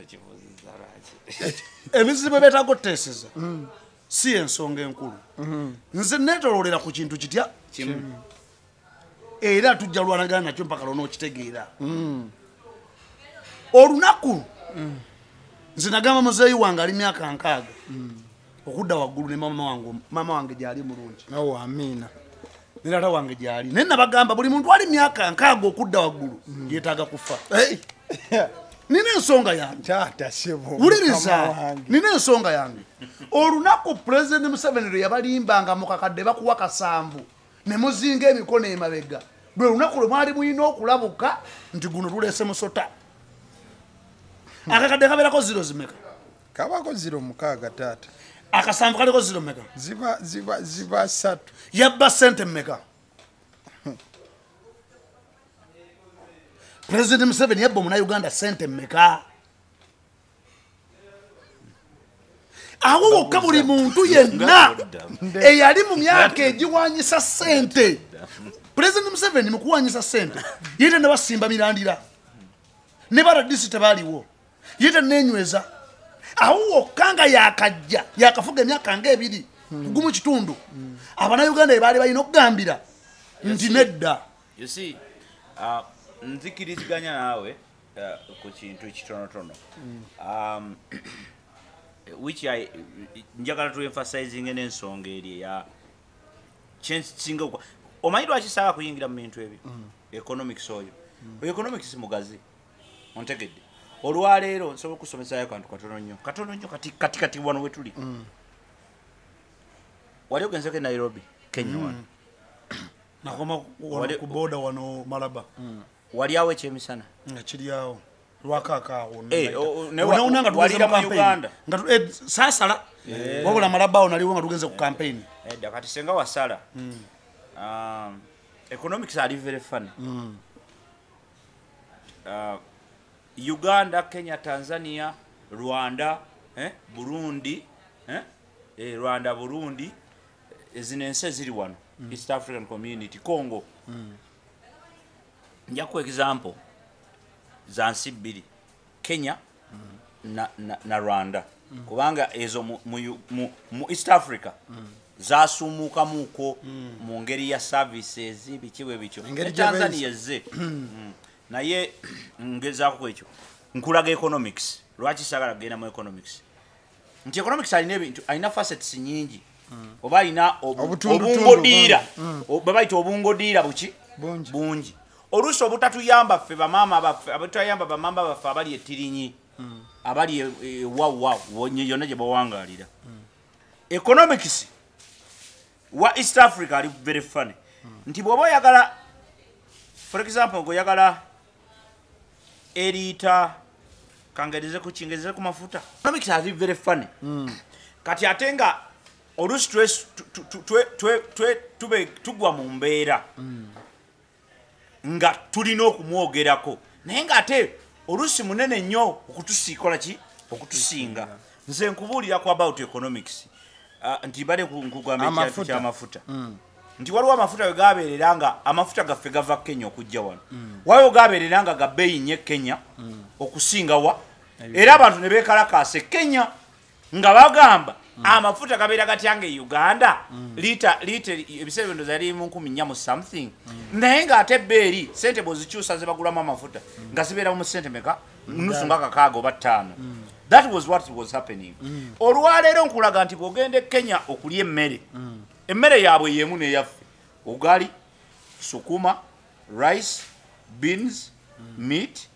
ebizibu ebyetaaga oteeseza si ensonga enkulu nze neetololera ku kintu kitya era tujja lwanagana nakyo mpaka lona okitegeera olunaku nze nagamba muzeeyi wange ali myaka 6 okudda waggulu ne mama wange gyali mulungi amiina ne taata wange gyali naye nabagamba buli muntu ali myaka 6 okudda waggulu yeetaaga kufa nina ensonga yange wuliriza nina ensonga yange olunaku pulezidenti Museveni lwe yabalimbanga mu kakadde bakuwa kasanvu ne muzinga emikono emabega lwe lunaku lwe mwali mulina okulabuka nti guno tuleese musota akakadde kabeerako ziro zimeka kabako 0 taata akasanvu kaliko ziro meka ziba 3 yabba sente mmeka pulezidenti Museveni yabba Omunayuganda sente mmeka awo wokka buli muntu yenna eyali mu myaka egiwanyisa sente pulezidenti Museveni mu kuwanyisa sente yete ne basimba mirandira ne baradisi tebaaliwo yete nenyweza awo wokka nga yakajja yakafuga emyaka nga 2 gumu kitundu Abanayuganda ebaali balina okugambira nti nedda you see nzikiriziganya naawe ku kintu kitonotono which njagala tu emphasizing n'ensonga eri ya kinga omanyi lwaki sawa kuyingira mu bintu ebyo economics oyo economics mugazi ontegedde olwaleero nsobola okusomesaayo akantu katono nnyo kati wano we tuli wali ogenzeko e Nairobi Kenya wano nakoma ku boda wano Malaba wali awo ekyemisana nga kiri awo lwakakaawo nga tuwalira mu Uganda saasala wabula Malaba awo naliwo nga tugenze ku campaign edda kati senga wasala economics are very funny Uganda, Kenya, Tanzania, Rwanda, Burundi, Rwanda, Burundi, ezinense ziri wano, East African Community, Congo. Njaku example za nsi 2, Kenya na Rwanda. Kubanga ezo mu East Africa zasumuka muko mu ngeri ya services bikiwe bicho. Tanzania ze. Naye ngezaako kwekyo nkulaga economics lwaki sagala genda mu economics nti economics alina facets nyingi oba alina obungodira babaita obungodira bungi oluusi obutatuyamba ffe bamaama baffe abatuyamba bamamba baffe abali etirinyi abali wawa yonna gye bawangalira economics wa East Africa ali very funny nti bw'oba oyagala for example ngoyagala erita kangereze ku kingeze ku mafuta economics are very funny kati atenga olusi tube tugwa mu mbeera nga tulina okumwogerako naye nga ate olusi munene nnyo okutusikola ki okutusinga nze nkubuulira ku about economics nti bale nkugamba ekintu ky'amafuta nti waliwo amafuta wegabeerera nga amafuta gaffe gava Kenya okujja wano waliwo gabeerera nga gabbeeyi nnyo Kenya okusinga wa era abantu ne beekalakaase Kenya nga bagamba amafuta gabeera gatyange Uganda lita ebiseera bino zali mu 400 something naye nga ate ebbeeri sente bw'ozikyusa ze bagulamu amafuta nga zibeera mu sente meka nusu nga 6 oba 5 that was what was happening olwaleero nkulaga nti bw'ogenda Kenya okulya emmere yaabwe yemu n'eyaffe ugali sukuma rice beans meat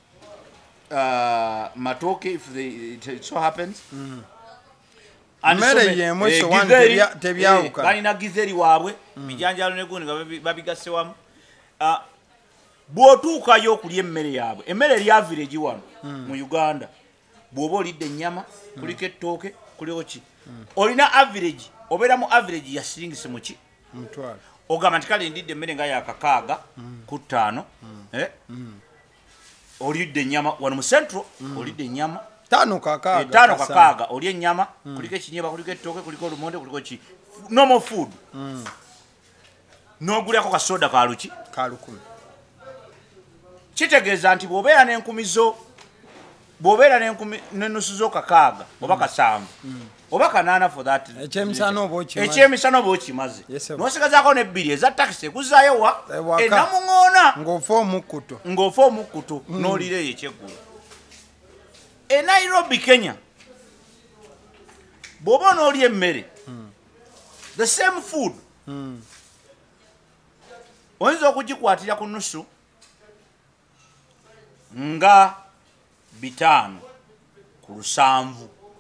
matoke if it so happens mmere yemu so one tebyawuka balina githeri waabwe bijanjalo ne gundi babigase wamu bw'otuukayo okulya emmere yaabwe emmere eri average wano mu Uganda bw'oba olidde ennyama kuliko ettooke kuliko ki olina average obeera mu average ya siringisi muki ogamba nti kale ndidde emmere nga yakakaaga ku 5 olidde ennyama wano mu central olidde ennyama 5 kakaaga olya ennyama kuliko ekinyeba kuliko ettooke kuliko olumonde kuliko ki normal food n'ogulako kasoda kaluki ka 10 kitegeeza nti bw'obeera n'ennusu z'okakaaga oba 7 oba 8 for that ekyemisana oba okimaze n'osigazaako n'ebbiri eza takisi ekuzaayo wa enamuŋoona ng'ofa omukkuto n'olira eyo ekyeggulo e Nairobi Kenya bw'oba n'olya emmere the same food oyinza okugikwatira ku nnusu nga 5 ku 7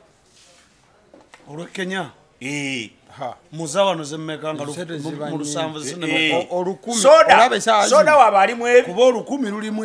olwekenya muzawano zemmeka nga mu 7 soda waba alimu kuba 10 lulimu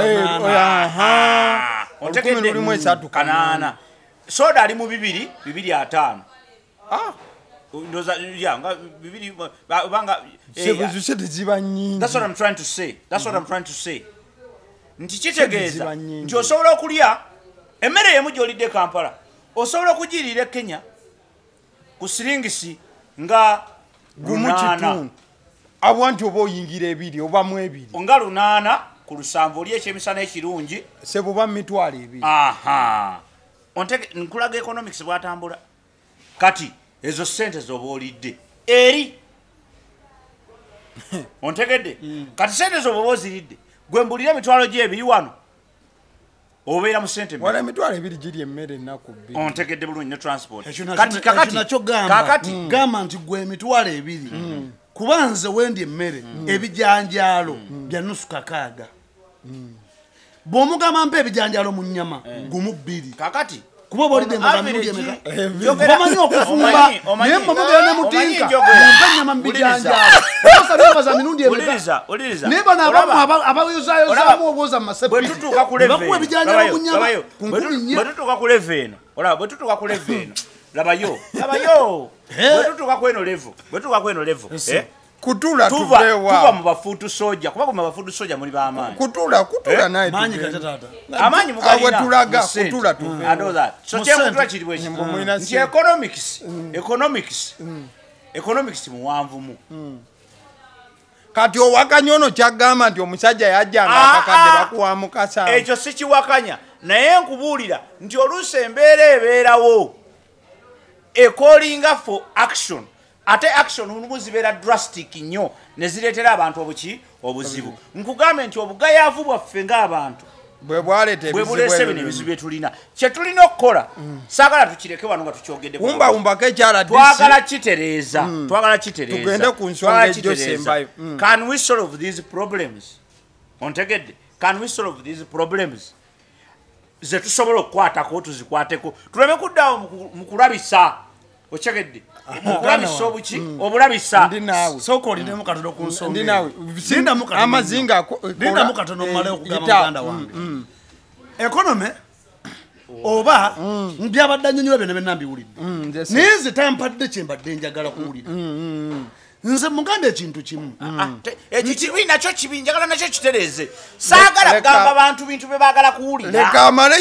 3 soda ali mu 2 ndoza yanga 2 banga that's what I'm trying to say nti kitegeeza nti osobola okulya emmere yemu gy'olidde Kampala osobola okugirira Kenya ku siringisi nga gumu kitundu abantu oba oyingira 2 oba mu 2 nga 8 ku 7 oli ekyemisana ekirungi seboba mitwalo 2 nkulaga economics bwatambula kati ezo sente zoba olidde eri ontegedde kati sente zoba oziridde gwe mbulira emitwalo gy'ebiri wano obeera mu sente wala emitwalo 2 giri emmere ennaku 2 ontegedde bulungi ne transport nakyo gamba nti gwe emitwalo 2 kuba nze wendi emmere ebijanjaalo bya nusu kakaaga bw'omugamba mpa ebijanjaalo mu nnyama gumu 2 kakati kuba bolidde mugamirundi emeka bamanyi okufumba naye mmamugera ne mutinka mumpe ennyama mu bijanjaalo osa byebaza mirundi emeka naye bano abamu abayozayozaamu obwoza mu masepiti bakuwa ebijanjaalo mu nnyama ku 14 bwe tutuuka ku leve eno olaba bwe tutuuka ku leve eno labayo bwe tutuuka ku eno levo kutula tuva mu bafuutu soja kuba mu bafuutu soja muli b'amaanyi kutula naye manyi katata amaanyi mugalina tulaga kutula tuve so kyekutula kiri bwe nti economics muwanvumu kati owakanya ono kyagamba nti omusajja yajjanga akakadde bakuwa mukasa ekyo si kiwakanya naye nkubuulira nti oluusi embeera ebeerawo callinga for action ate action olumu zibeera drastic nnyo ne zireetera abantu obuzibu nkugambe nti obugayaavu bwaffe ng'abantu bwe buleese bino ebizibu bye tulina kye tulina okukola saagala tukireke wano nga tukyogeddeumbaumba twagala kitereeza tugende ku nsonga ejjosembayo can we solve these problems ontegedde can we solve these problems ze tusobola okukwatako tuzikwateko tuleme kuddaawo mu kulabisa okyegedde mukulabisa obuki obulabisa sooka olindemu katono ku nsonga amazinga lindamu katono mmale okugamba muganda wange ekonome oba byabadde annyonnyola byonna byenna mbiwulidde naye nze tampadde kyembadde njagala kuwulira nze muganda ekintu kimu ekikibi nakyo kibi njagala nakyo kitereeze saagala kugamba abantu bintu bye baagala kuwulira leka amale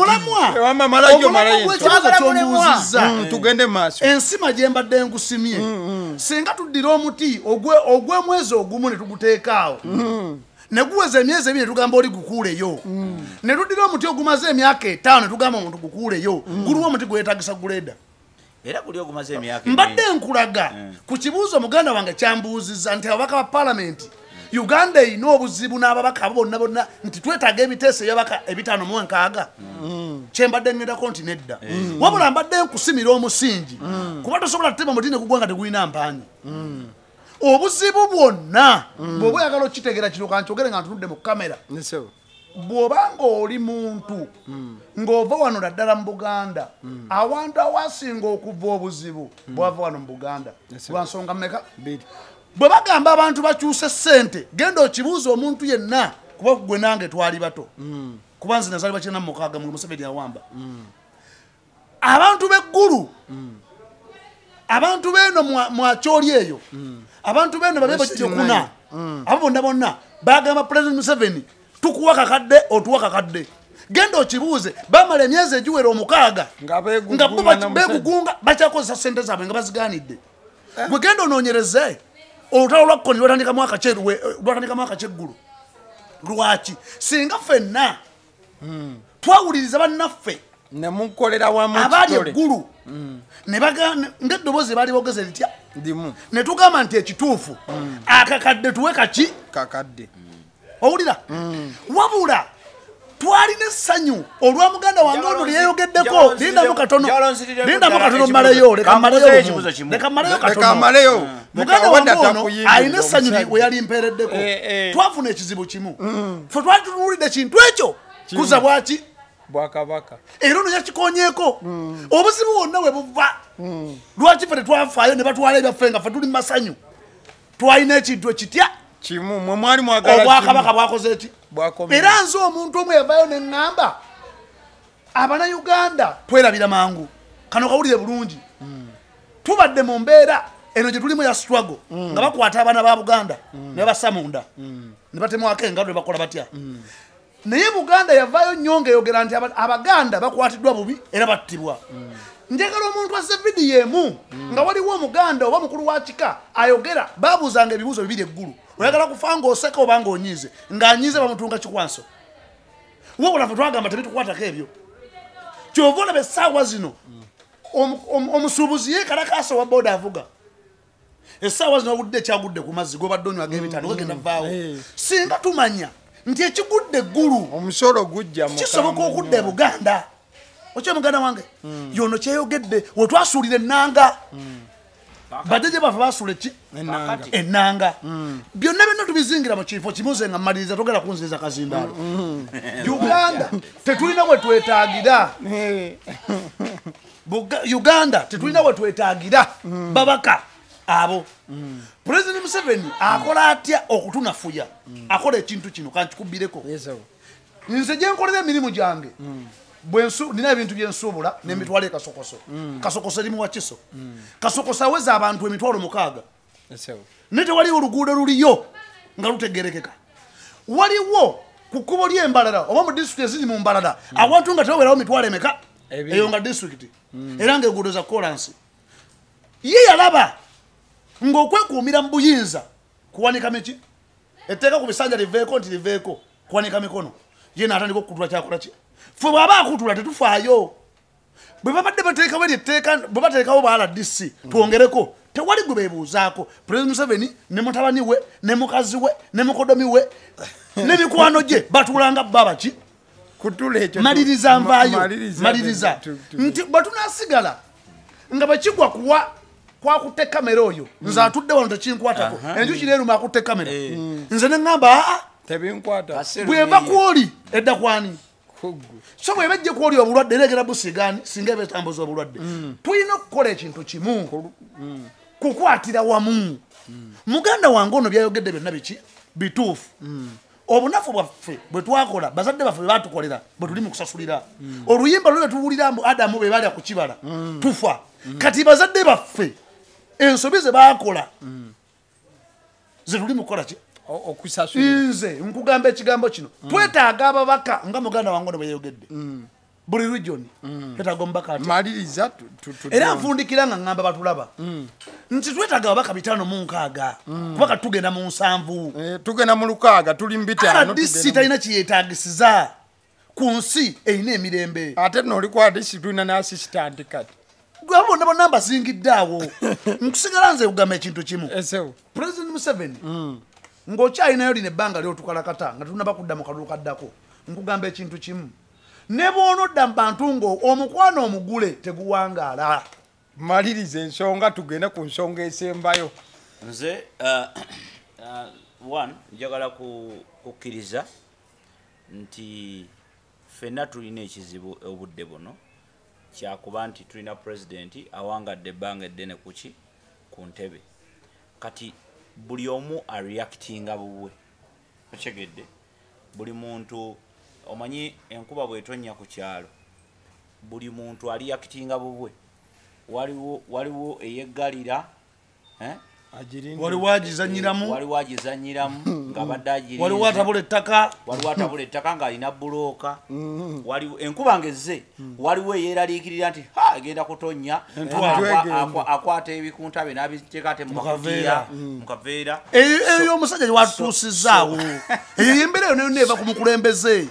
omulamwa kyombuuzizza tugende maaso ensima gye mbadde ngusimye singa tuddira omuti ogw'omwezi ogumu ne tuguteekaawo ne guweza emyezi 2 ne tugamba oli gukuuleyo ne tuddira omuti ogumaze emyaka 5 ne tugamba omuntu gukuuleyo guliwo omuti gwetagisa guleda era guli ogumaze emyaka mbadde nkulaga ku kibuuzo muganda wange kyambuuzizza nti ababaka ba palamenti Uganda ino obuzibu n'ababaka bonna nti twetaaga ebiteeso ebyabaka 5 kyembadde ngedako nti nedda wabula mbadde nkusimira omusingi kuba tosobola tutema muti ne kugwa nga tegulina mpaanyi obuzibu bwonna bw'oba oyagala okitegeera kino kankyogere nga ntunudde mu kamera bw'obanga oli muntu ng'ova wano naddala mu Buganda awantu awasinga okuva obuzibu bwava wano mu Buganda lwa nsonga mmeka bwe bagamba abantu bakyuse ssente genda okibuuza omuntu yenna kuba gwe nange twali bato kuba nze nazalibwa 96 mu Museveni awamba abantu b'eggulu abantu beno mwakyoli eyo abantu beno babebo kyokuna abo bonna bagamba President Museveni tukuwa kakadde otuwa kakadde genda okibuuze bamala emyezi egiwera 6 nga begugunga bakyakozesa sente zaabwe nga bazigaanidde gwe genda onoonyereze olutalo lwa kkoni lwatandikamu akakyeggulo lwaki singa ffenna twawuliriza bannaffe nemukolera wamu abaali eggulu ng'eddoboozi baali bogeze litya ne tugamba nti ekituufu akakadde tuwe kaki kakadde owulira wabula twalina essanyu olwa muganda wange ono lyeyogeddeko lindamu katono mmaleyo leka mmaleyo muganda wange ono alina essanyu we yali mpeereddeko twafuna ekizibu kimu fe twali tunuulidde kintu ekyo kuza bwaki bwakabaka era ono yakikonyeeko obuzibu bwonna we buva lwaki fe tetwafaayo ne batwala ebyaffe nga fe tuli masanyu twalina ekintu ekitya kimu mwe mwali mwagala obwakabaka bwakoze eki era nze omuntu omu yavayo ne ŋŋamba abanayuganda twerabira mangu kano kawulire bulungi tubadde mu mbeera eno gye tulimu ya struggle nga bakwata abaana ba Buganda ne bassa munda ne batemwako engalo ne bakola batya naye Buganda yavayo nnyo ng'eyogera nti Abaganda bakwatiddwa bubi era battibwa njagala omuntu asse vidiyo emu nga waliwo Omuganda oba mukulu wa kika ayogera babuuzanga ebibuuzo bibiri eggulu oyagala kufa ng'oseka oba ng'onyiize ng'anyiize bamutunga kikwanso wabula fe twagamba tebitukwatako ebyo kyova olaba essaawa zino omusuubuzi yeekalakaasa owa booda avuga essaawa zino obudde ekyagudde ku mazzi gobadde onywa ag'ebitaano gagenda vaawo singa tumanya nti ekigudde eggulu omusolo gujja kisoboka okudda e Buganda okyo muganda wange yono kyeyogedde wetwasuulira ennanga bajjaje baffe basuula eki ennanga byonna byonna tubizingira mu kifo kimuze nga mmaliriza togera kunziriza kazindaalo Uganda tetulina we twetaagira Uganda tetulina we twetaagira babaka abo President Museveni akola atya okutunafuya akola ekintu kino kankikubbireko nze gye nkolera emirimu gyange nina ebintu byensuubula n'emitwalo ekasokoso kasokoso erimu wakiso kasokoso aweza abantu emitwalo 6 ne tewaliwo oluguudo luliyo nga lutegerekeka waliwo ku kkubo ly'embalala oba mu disitulikiti eziri mu mbalala awantu nga tewaberawo mitwalo emeka eyo nga disitulikiti era ng'enguudo za kolansi ye yalaba ng'okwekuumira mu buyinza kuwanika miki etteeka ku bisanja liveeko nti liveeko kuwanika mikono ye n'atandika okukutula kyakola ki fe bw'aba akutula tetufaayo bwe babadde bateekawo eryetteeka bwe bateekawo ba RDC twongereko tewali gwe beebuuzaako President Museveni ne mutabani we ne mukazi we ne mukodomi we ne mikwano gye batuulanga baba ki maliriza nvaayo maliriza nti bwe tunaasigala nga bwe kigwa kwakutte kamera oyo nze atudde wano tekinkwatako enjuki neeruma akutte kamera nze ne ŋŋamba tebinkwata bw'eva kwoli edda kwani so bwe bejje kwoli obulwadde eregera busigaani singa ebetambuza obulwadde tulina okukola ekintu kimu kukwatira wamu muganda wange ono byayogedde byonna biki bituufu obunafu bwaffe bwe twakola bazadde baffe bwe batukolera bwe tuli mu kusasulira oluyimba lwe tuwulira Adamu be balya ku kibala tufa kati bazadde baffe ensobi ze baakola ze tuli mu kukola ki nze nkugamba ekigambo kino twetaaga ababaka nga muganda wange ono bwe yayogedde buli region twetaaga omubaka maliriza era nfundikira nga ŋŋamba batulaba nti twetaaga ababaka 5 kubaka tugenda mu 7 tugenda mu 6 tuli mu 5 RDC talina kiyetaagisiza ku nsi erina emirembe ate noli ku RDC tulina ne assistant kati abo bonna bonna mbazingidde awo nkusigala nze kugamba ekintu kimu President Museveni ng'okyalinayo lino ebbanga lyotukalakata nga tulina bakudda mu kalulu kaddako nkugamba ekintu kimu ne bw'onodda mu bantu ng'omukwano omugule teguwangaala maliriza ensonga tugende ku nsonga esembayo nze njagala kukkiriza nti ffenna tulina ekizibu obudde buno kyakuba nti tulina pulezidenti awangadde ebbanga eddene kuki ku ntebe kati buli omu areactinga bubwe okyegedde buli muntu omanyi enkuba bwetonya ku kyalo buli muntu areactinga bubwe waliwo eyeggalira waliwo agizanyiramu waliwo agizanyiramu ng'abadde agirinze waliwo atabula ettaka ng'alina bulooka waliwo enkuba ngezze waliwo eyeeraliikirira nti egenda kutonnya akwata ebikunta bye n'abiteeka ate mukaveera eyo omusajja watuusizaawo eyo embeera eyo neyonna eva ku mukulembeze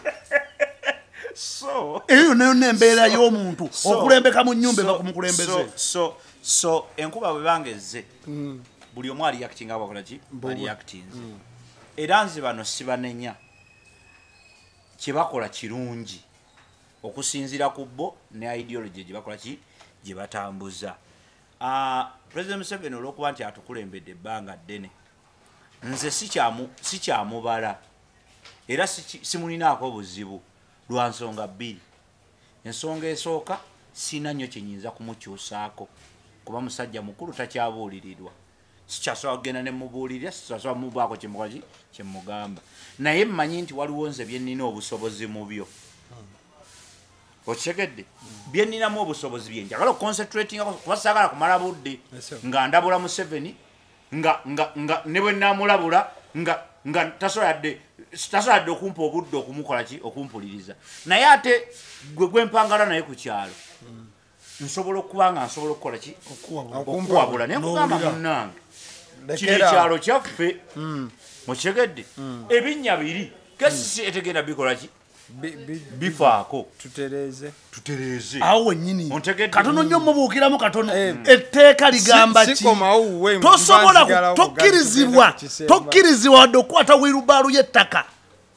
eyo neyonna embeera y'omuntu okulembeka mu nnyumba eva ku mukulembeze so enkuba bwe bangezze buli omu aliactinga abakolaki aliactinze era nze bano sibanenya kyebakola kirungi okusinziira ku bo ne ideology gyebakolaki gye batambuza President Museveni olw'okuba nti atukulembedde ebbanga ddene nze sikyamubala era simuninaako buzibu lwa nsonga bbiri. Ensonga esooka sina nnyo kyenyinza kumukyusaako kuba musajja mukulu takyabuulirirwa sikyasobola kugenda ne mubuulirira sikyasobola mubaako kyemugamba naye mmanyi nti waliwo nze bye nnina obusobozi mu byo okitegedde bye nninamu obusobozi bye njagala okuconcentratinga kuba saagala kumala budde nga ndabula Museveni nga ne bwe nnamulabula nga tasoboladde okumpa obudde okumukolaki okumpuliriza naye ate gwempangala naye ku kyalo nsobola okuba nga nsobola okukola ki okuwabula naye nkugamba munnange kino ekyalo kyaffe mukitegedde ebinnya biri kesisi etegenda bikola ki bifaako tutereeze awo wennyini katono nnyo mubuukiramu katono etteeka ligamba ki tosobola tokkirizibwa wadde okukwata wirubaalu y'ettaka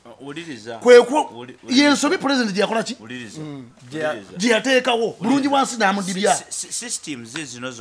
yensobi pulezidenti gyeyakola ki gye yateekawo bulungi bwansi n'amudibya systems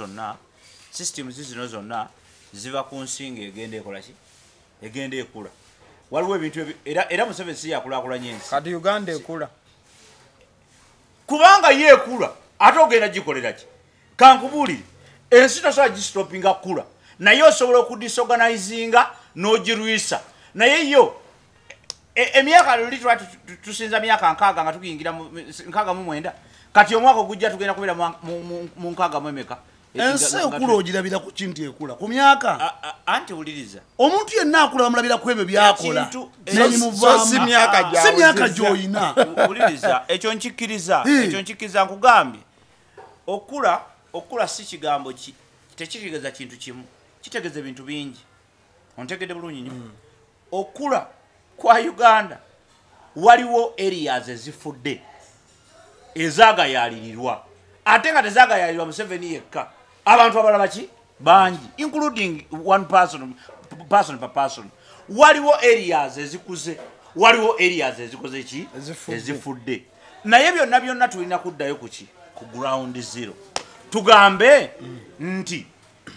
zino zonna ziva ku nsinga egenda ekola ki egenda ekula waliwo ebintu era Museveni si yakulaakulanya ensi kati Uganda ekula kubanga ye ekula ate ogenda gikolera ki kankubuulire ensi tosobola gisitopinga kula naye osobola okudisorganizinga n'ogirwisa naye yo emyaka luli tusinza myaka 6 nga tukiyingira 69 kati omwaka ogujja tugenda kubeera mu 6 emeka ensi ekula ogirabira ku kintu ekula ku myaka anti wuliriza omuntu yenna akula bamulabira ku ebyo byakola si myaka gy'oyina wuliriza ekyo nkikkiriza nkugambye okula si kigambo tekitegeeza kintu kimu kitegeeza ebintu bingi ontegedde bulungi nnyo okula kwa Uganda waliwo areas ezifudde ezagayalirirwa ate nga tezagayalirirwa Museveni yekka abantu abalala ki bangi including one person per person waliwo areas ezikuze waliwo areas ezikoze ki ezifudde naye byonna tulina kuddayo kuki ku ground zero tugambe nti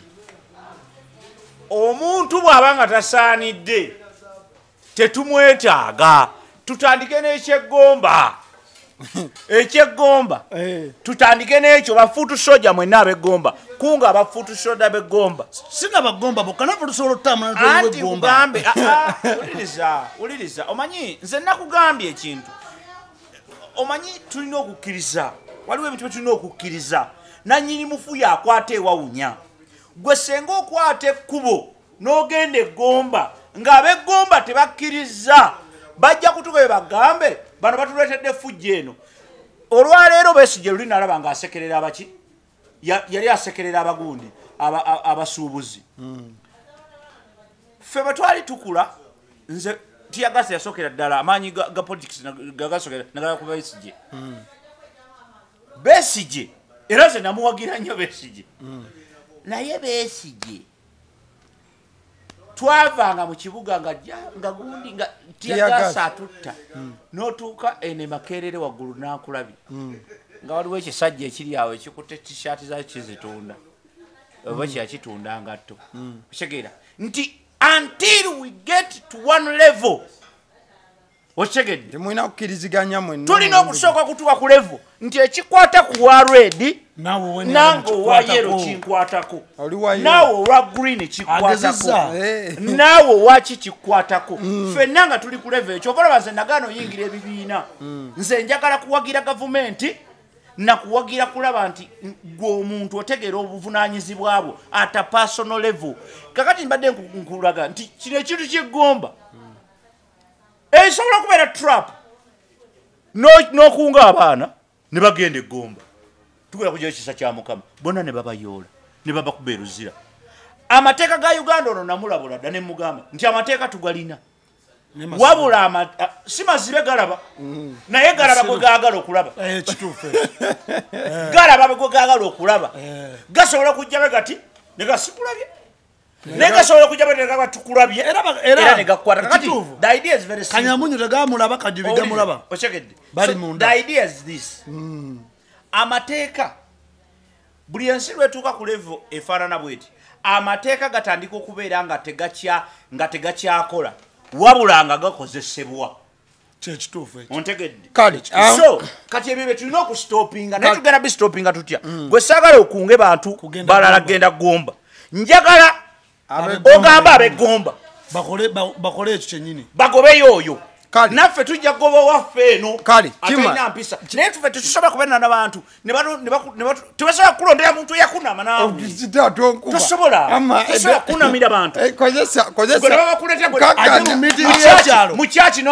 omuntu bw'abanga tasaanidde tetumwetaaga tutandike ekyegomba tutandike n'ekyo bafuutu soja mwenna ab'eggomba kunga abafuutu soja b'eggomba singa bagomba bokka nafe tusobola anti kugambe uliriza omanyi nze nakugambye ekintu omanyi tulina okukkiriza waliwo ebintu bye tulina okukkiriza nannyini mufu yakwata ewawunya gwe senga okwata ekkubo n'ogenda eggomba ng'ab'eggomba tebakkiriza bajja kutuga bagambe bano batuleetedde fujja eno olwaleero Besigye luli nalaba ng'asekerera abaki yali asekerera abagundi abasuubuzi ffe bwe twali tukula nze tiyagasa yasookera ddala amaanyi ga politics gagasokera nagala ku Besigye era ze namuwagira nnyo Besigye naye Besigye twavanga mu kibuga nga gundi nga tiyagasa atutta n'otuuka ene Makerere waggulu n'akulabye nga waliwo ekisajja ekiri awo ekikutte t-shirt za kizitunda oba kyakitunda ngatto kitegeera nti until we get to one level okitegedde temulina kukkiriziganya mwenna tulina okusooka kutuuka ku level nti ekikwata ku wa red nange owa yero kinkwatako naawe olwa green kikwatako naawe owaki kikwatako ffenna nga tuli ku level ekyo obalaba nze nagaana oyingira ebibiina nze njagala kuwagira gavumenti nakuwagira kulaba nti gwe omuntu otegeera obuvunanyizibwa bwo ata personal level kakati mbadde nkulaga nti kino ekintu ky'eggomba esobola okubeera trap n'okunga abaana ne bagenda eggomba tugenda kujja ekisa kya Mukama bonna ne babayoola ne baba kubeeruzira amateeka ga Uganda ono namulabula dda ne mugamba nti amateeka tugalina wabula si mazibe galaba naye galaba gwe gaagala okulaba galaba gwe gaagala okulaba gasobola kujja begati ne gasikulabye naye gasobola kujja begati tukulabye era ne gakwata kati the idea is very simple kanyamunyu tegamulaba kajubi gamulaba ochekedde bali munda the idea is this amateeka buli ensi lwetuuka ku level efaanana bweti amateeka gatandika okubeera nga tegakyakola wabula nga gakozesebwa kyekituufu ontegedde Kale, so kati ebyo betulina okusitopinga naye tugenda bisitopinga tutya gwe saagala okunge bantu balala genda gomba njagala ogamba ab'eggomba bakole ekyo kyennyini bagobeyo oyo Kale. naffe tujja kugoba waffe eno Kale, atalina mpisa naye tuffe tetusobola kubeerana n'abantu tebasobola kulondera muntu eyakunama nawe tosobola kunamira bantu mu kyaki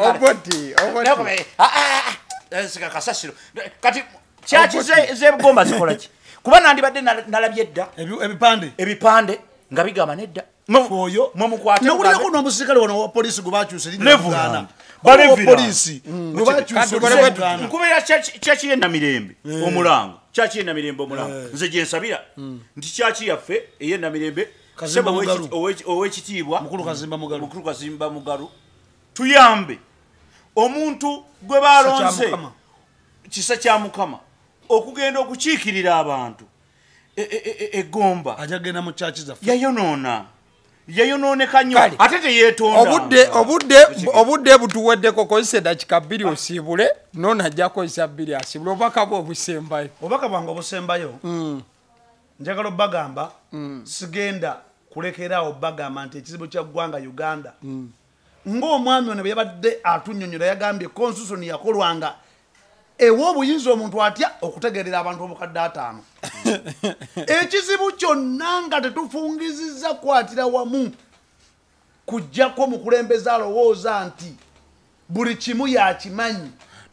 n'okubengasasiro kati kyaki z'ebigomba zikolaki kuba nandibadde nalabye edda ebipande nga bigamba nedda oyo mwemukwate nowulirako n'omusirikale wano wa polisi gwe bakyusa Levugaana. polisi gwe bakyusa nkubeera kyaki yennamirembe omulango kyaki yennamirembe omulango nze gyensabira nti kyaki yaffe eyennamirembe owekitiibwa mukulu kazimba mugalu tuyambe omuntu gwe balonze kisa kya Mukama okugenda okukiikirira abantu eggomba ajagenda mu kyaki zaffe yayonooneka nnyo ate teyeetonda obudde butuweddeko kozesa eddakika 2 osiibule noonajja kozesa 2 asiibule obubaka bwe obusembayo obubaka bwange obusembayo njagala obbagamba sigenda kulekeraawo obbagamba nti ekizibu kya ggwanga Uganda ng'omwami ono bwe yabadde atunnyonnyola yagambye constitution yakolwanga ewa obuyinza omuntu atya okutegeerera abantu obukadde 5 ekizibu kyonna nga tetufungizizza kwatira wamu kujjako mukulembeza alowooza nti buli kimu yakimanyi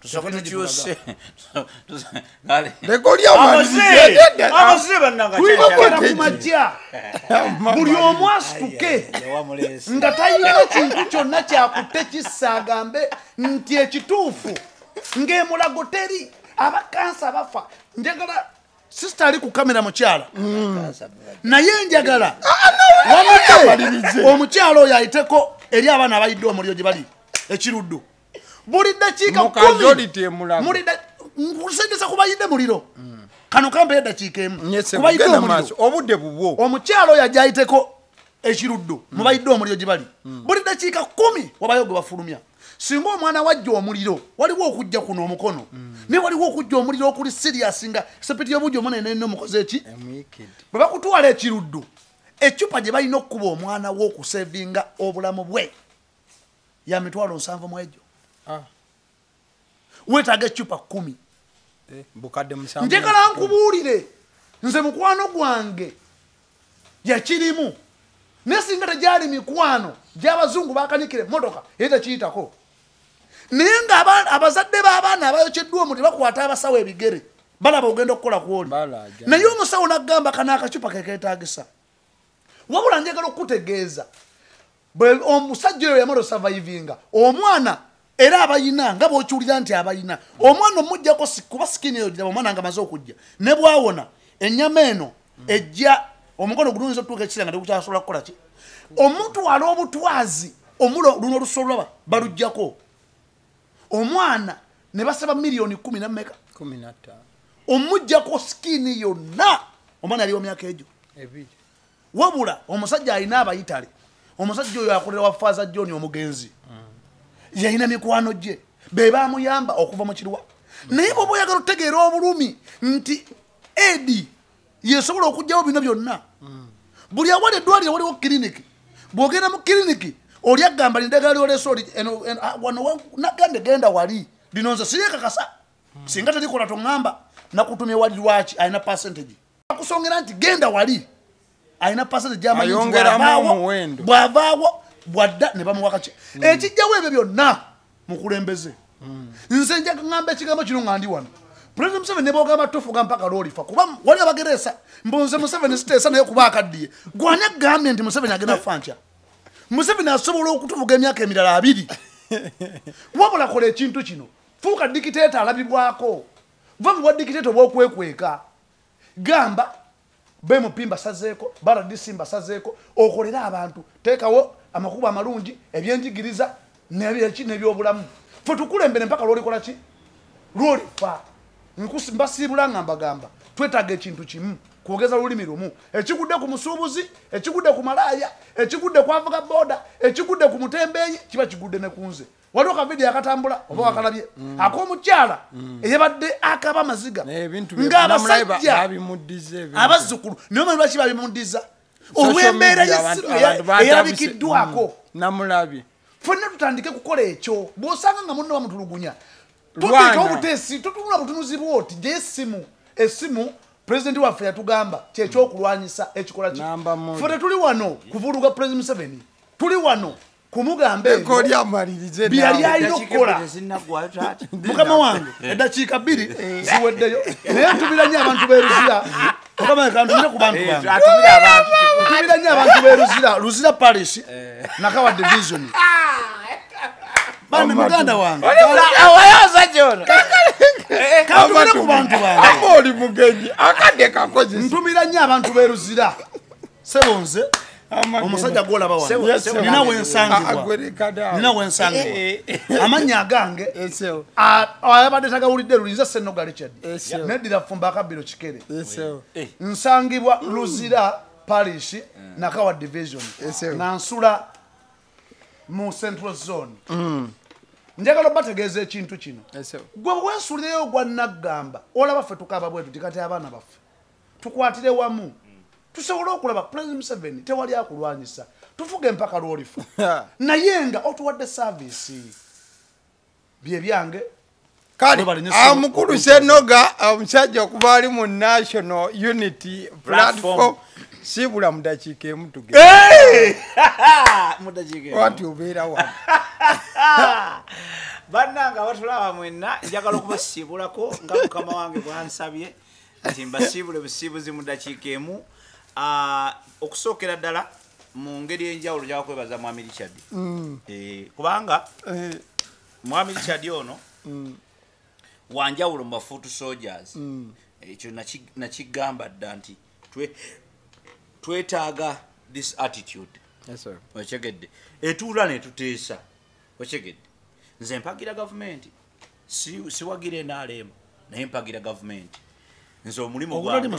tulina kumajja buli omu asituke nga tayina kintu kyonna kyakutte kissa agambe nti ekituufu ng'emulago teri abakansa bafa njagala sister ali ku kamera mukyala naye njagala omukyala oyo ayiteko eri abaana abayidde omuliro gye bali ekiruddu buli ddakiika 10 nkusengesa kubayidde muliro kano kampa eddakiika emu kubayidde omuliro obudde bubwo omukyala oyo ajja ayiteko ekiruddu mubayidde omuliro gye bali buli ddakiika 10 wabayo gwe bafulumya singa omwana wajja omuliro waliwo okujja kuno omukono ne waliwo okujja omuliro okuli serious nga sepeti y'obujja omunene n'omukozi eki bwe bakutwala ekiruddu ecupa gye balina okukuba omwana w'okusevinga obulamu bwe ya mitwalo 7 mu egyo weetaaga ecupa 10 njagala nkubuulire nze mukwano gwange yakirimu naye singa tegyali mikwano gy'abazungu bakanikira emmotoka era tekiyitako naye nga abazadde b'abaana abayokeddwa omuliro bakwata abasawo ebigere balaba ogenda okukola kwoli naye omusawo naggamba kana akacupa kekeetaagisa wabula njagala okutegeeza omusajja oyo yamala osavaivinga omwana era abayina nga bw'okiwulira nti abayina omwana omuggyako kuba sikini eyo giraba omwana nga amaze okujja ne bwawona ennyama eno ejja omukono gulunza okutuuka ekisira nga tekukyasobola kukola ki omuntu wali obutwazi omulo luno olusolaba baluggyako omwana ne basaba miliyoni 10 omuggyako sikini yonna omwana yaliwo myaka egyo wabula omusajja alina abayitale omusajja oyo akolera wa Faaza John omugenzi yalina mikwano gye be bamuyamba okuva mu kirwa naye bw'oba oyagala okutegeera obulumi nti edi yesobola okugyawo bino byonna buli awali eddwaliro waliwo kiriniki bw'ogenda mu kiriniki oli agamba nindagala lyolesa oli wano nagande genda wali lino nze siryekakasa singa terikola toŋŋamba nakutumye wali lwaki alina percentage akusongera nti genda wali alina percentage ayongeramu bwavaawo bwadda ne bamuwaka ki ekijjawo ebyo byonna mukulembeze nze nja ngamba ekigambo kino nga ndi wano President Museveni ne bogamba tofuga mpaka lolifa kuba wali abageresa mbonze Museveni siteesa naye kuba akaddiye gwani agambye nti Museveni agenda fancha Museveni asobola okutuvuga emyaka emirala 2 wabula kola ekintu kino fuuka dikiteta alabibwako vamu wa dikiteta obwokwekweka gamba bemupimba sazeeko baradisi mbasazeeko okolera abantu teekawo amakubo amalungi ebyenjigiriza nebyobulamu fe tukulembere mpaka lolikola ki lolifa mbasiibula nga mbagamba twetaaga ekintu kimu kwogeza lulimi lumu ekigudde ku musuubuzi ekigudde ku malaaya ekigudde ku avuga boda ekigudde ku mutembeeyi kiba kigudde ne kunze waliwo kavidiyo akatambula oba wakalabye ak'omukyala eyabadde akaba amaziga ng'abasajja abazzukulu niyo manyi lwaki babimuddiza olw'embeera y'essimu eyalabikiddwako namulabye fenna tutandike kukola ekyo bw'osanga nga munno bamutulugunya tuteekawo buteesi tutunula butunuzi bwoti essimu President waffe yatugamba kyekyokulwanyisa ekikola ki fe tetuli wano kuvuluga President Museveni tuli wano kumugamba byali alina okukola mukama wange eddakiika 2 ziweddeyo naye ntumira nnyo abantu beruzira mukama kantumire ku bantu bange ntumira nnyo abantu beruzira Luzira Parish Nakawa Division bana muganda wange awayoza jono kantumire ku bantu bange aboli mugenyi akadde kakozi ntumira nnyo abantu beruzira sebonze omusajja gwolaba wano nina wensangibwa amanya agange ayabadde tagawulidde lulinza Senoga Richard neddira Fumba Akabiro Kikere nsangibwa Luzira Parish Nakawa Division nansula mu Central Zone njagala bategeeza ekintu kino gwe wensulireyo gwa naggamba olaba ffe tukaba bwetu tikati abaana baffe tukwatire wamu tusobola okulaba President Museveni tewali akulwanyisa tufuge mpaka lwolifa naye nga otuwadde service bye byange kali amukulu Senoga omusajja okuba ali mu National Unity Platform sibula mudakiika emu tugenda wati obeera wano bannanga batulaba mwenna njagala okubasiibulako nga mukama wange bwansabye nti mbasiibule busiibuzi mu dakiika emu okusookera ddala mu ngeri enjawulo njagala kwebaza Mwami Richard kubanga Mwami Richard ono wanjawulo mu bafuutu soldiers ekyo nakigamba dda nti twetaaga this attitude okyegedde etuula netuteesa okyegedde nze mpagira gavumenti siwagira NRM naye mpagira gavumenti nze omulimu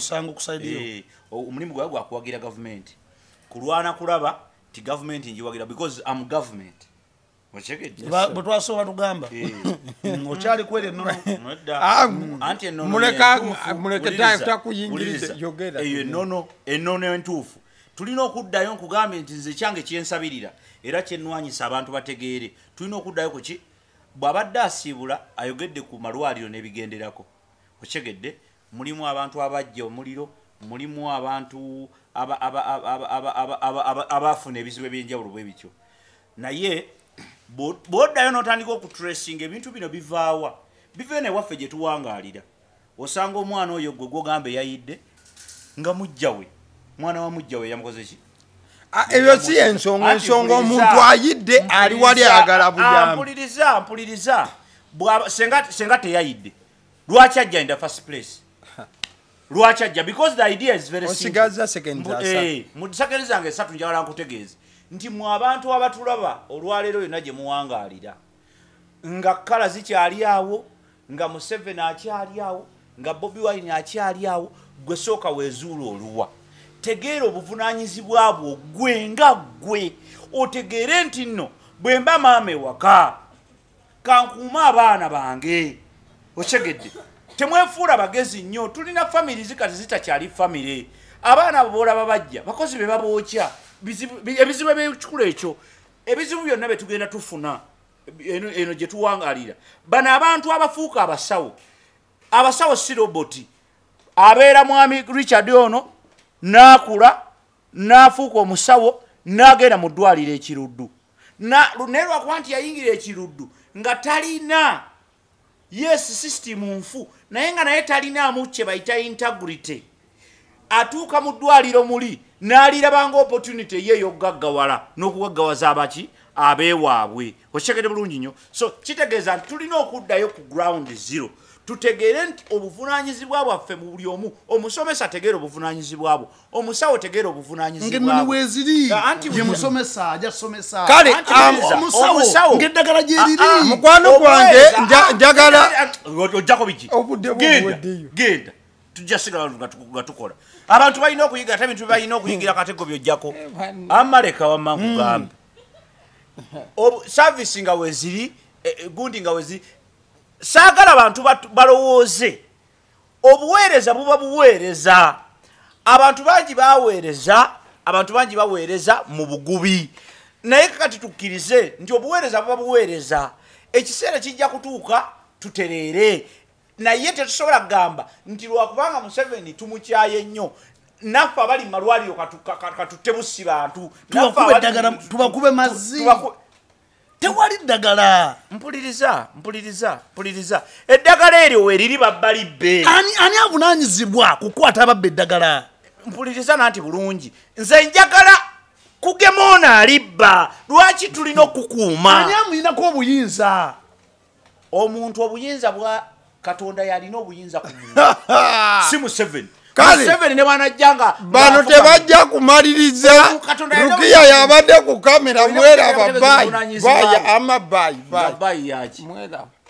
gwange gwakuwagira gavumenti kulwana kulaba ti gavumenti njiwagira because am government okyegedde bwe twasoba tugamba okyali kweri ennono anti muleke takuyingiriza yogera eyo ennono entuufu tulina okuddayo nkugambye nti nze kyange kyensabirira era kyenwanyisa abantu bategeere tulina okuddayo kuki bw'abadde asiibula ayogedde ku malwaliro n'ebigenderako okyegedde mulimu abantu abajja omuliro mulimu abantu abafuna ebizibu ebyenjawulo bwe bityo naye bw'oddayo n'otandika okutracinga ebintu bino bivaawa bive newaffe gye tuwangaalira osanga omwana oyo gwe gwogamba eyayidde nga mujjawe mwana wa mujjawe yamukoze ki ebyo si ensonga omuntu ayidde ali wali ayagala buyambi mpuliriza senga teyayidde lwaki ajja in the first place lwaki ajja because the idea is very osigaza seconds mu seconds zange 3 njagala nkutegeeze nti mu abantu abatulaba olwaleero yonna gye muwangaalira nga kala zikyali awo nga Museveni akyali awo nga Bobi Wine akyali awo gwe sooka weezuula oluwa tegeera obuvunaanyizibwa bwo gwe nga gwe otegeere nti nno bwe mba maama ewaka kankuuma abaana bange okyegedde temwefuula bagezi nnyo tulina famiri zikati zitakyali famire abaana abo boolaba bajja bakozi be babookya ebizibu ebyekikulu ekyo ebizibu byonna bye tugenda tufuna eno gye tuwangaalira bano abantu abafuuka abasawo abasawo si roboti abeera mwami Richard ono n'akula n'afuuka omusawo n'agenda mu ddwaliro ekiruddu naye lwakuba nti yayingira ekiruddu nga talina yes system nfu naye nga naye talinaamu kye bayita integrity atuuka mu ddwaliro muli n'alirabanga opportunity ye ey'okugaggawala n'okugaggawaza abaki abeewaabwe okitegedde bulungi nnyo so kitegeeza nti tulina okuddayo ku ground zero tutegeere nti obuvunaanyizibwa bwaffe mu buli omu omusomesa tegeera obuvunaanyizibwa bwo omusawo tegeera obuvunaanyizibwa bwo ng'enoni anti ye musomesa ajja kusomesa kale omusawo ng'eddagala gyeriri mukwano gwange njagala ojjako biki genda tujja sigala nga tukola abantu balina okuyiga ate ebintu balina okuyigira katego byojjako amaleka wamma nkugambe service nga weziri gundi nga weziri saagala abantu balowooze obuweereza buba buweereza abantu bangi baweereza mu bugubi naye kakati tukkirize nti obuweereza buba buweereza ekiseera kijja kutuuka tutereere naye tetusobola kugamba nti lwakubanga Museveni tumukyaye nnyo naffe abali malwaliro katutte busi bantu tubakube mazzi tewali ddagala mpuliriza eddagala eryo weeriri babbali bbe ani avunaanyizibwa kukwata ababba eddagala mpuliriza nanti bulungi nze njagala kugemoona alibba lwaki tulina okukuuma ani amulinako obuyinza omuntu obuyinza bwa Katonda yalina obuyinza ku muntu si Museveni Museveni ne banajjanga bano tebajja kumaliriza Rukiya yabadde ku kamera mwera babayi baya amabayi yaki mwera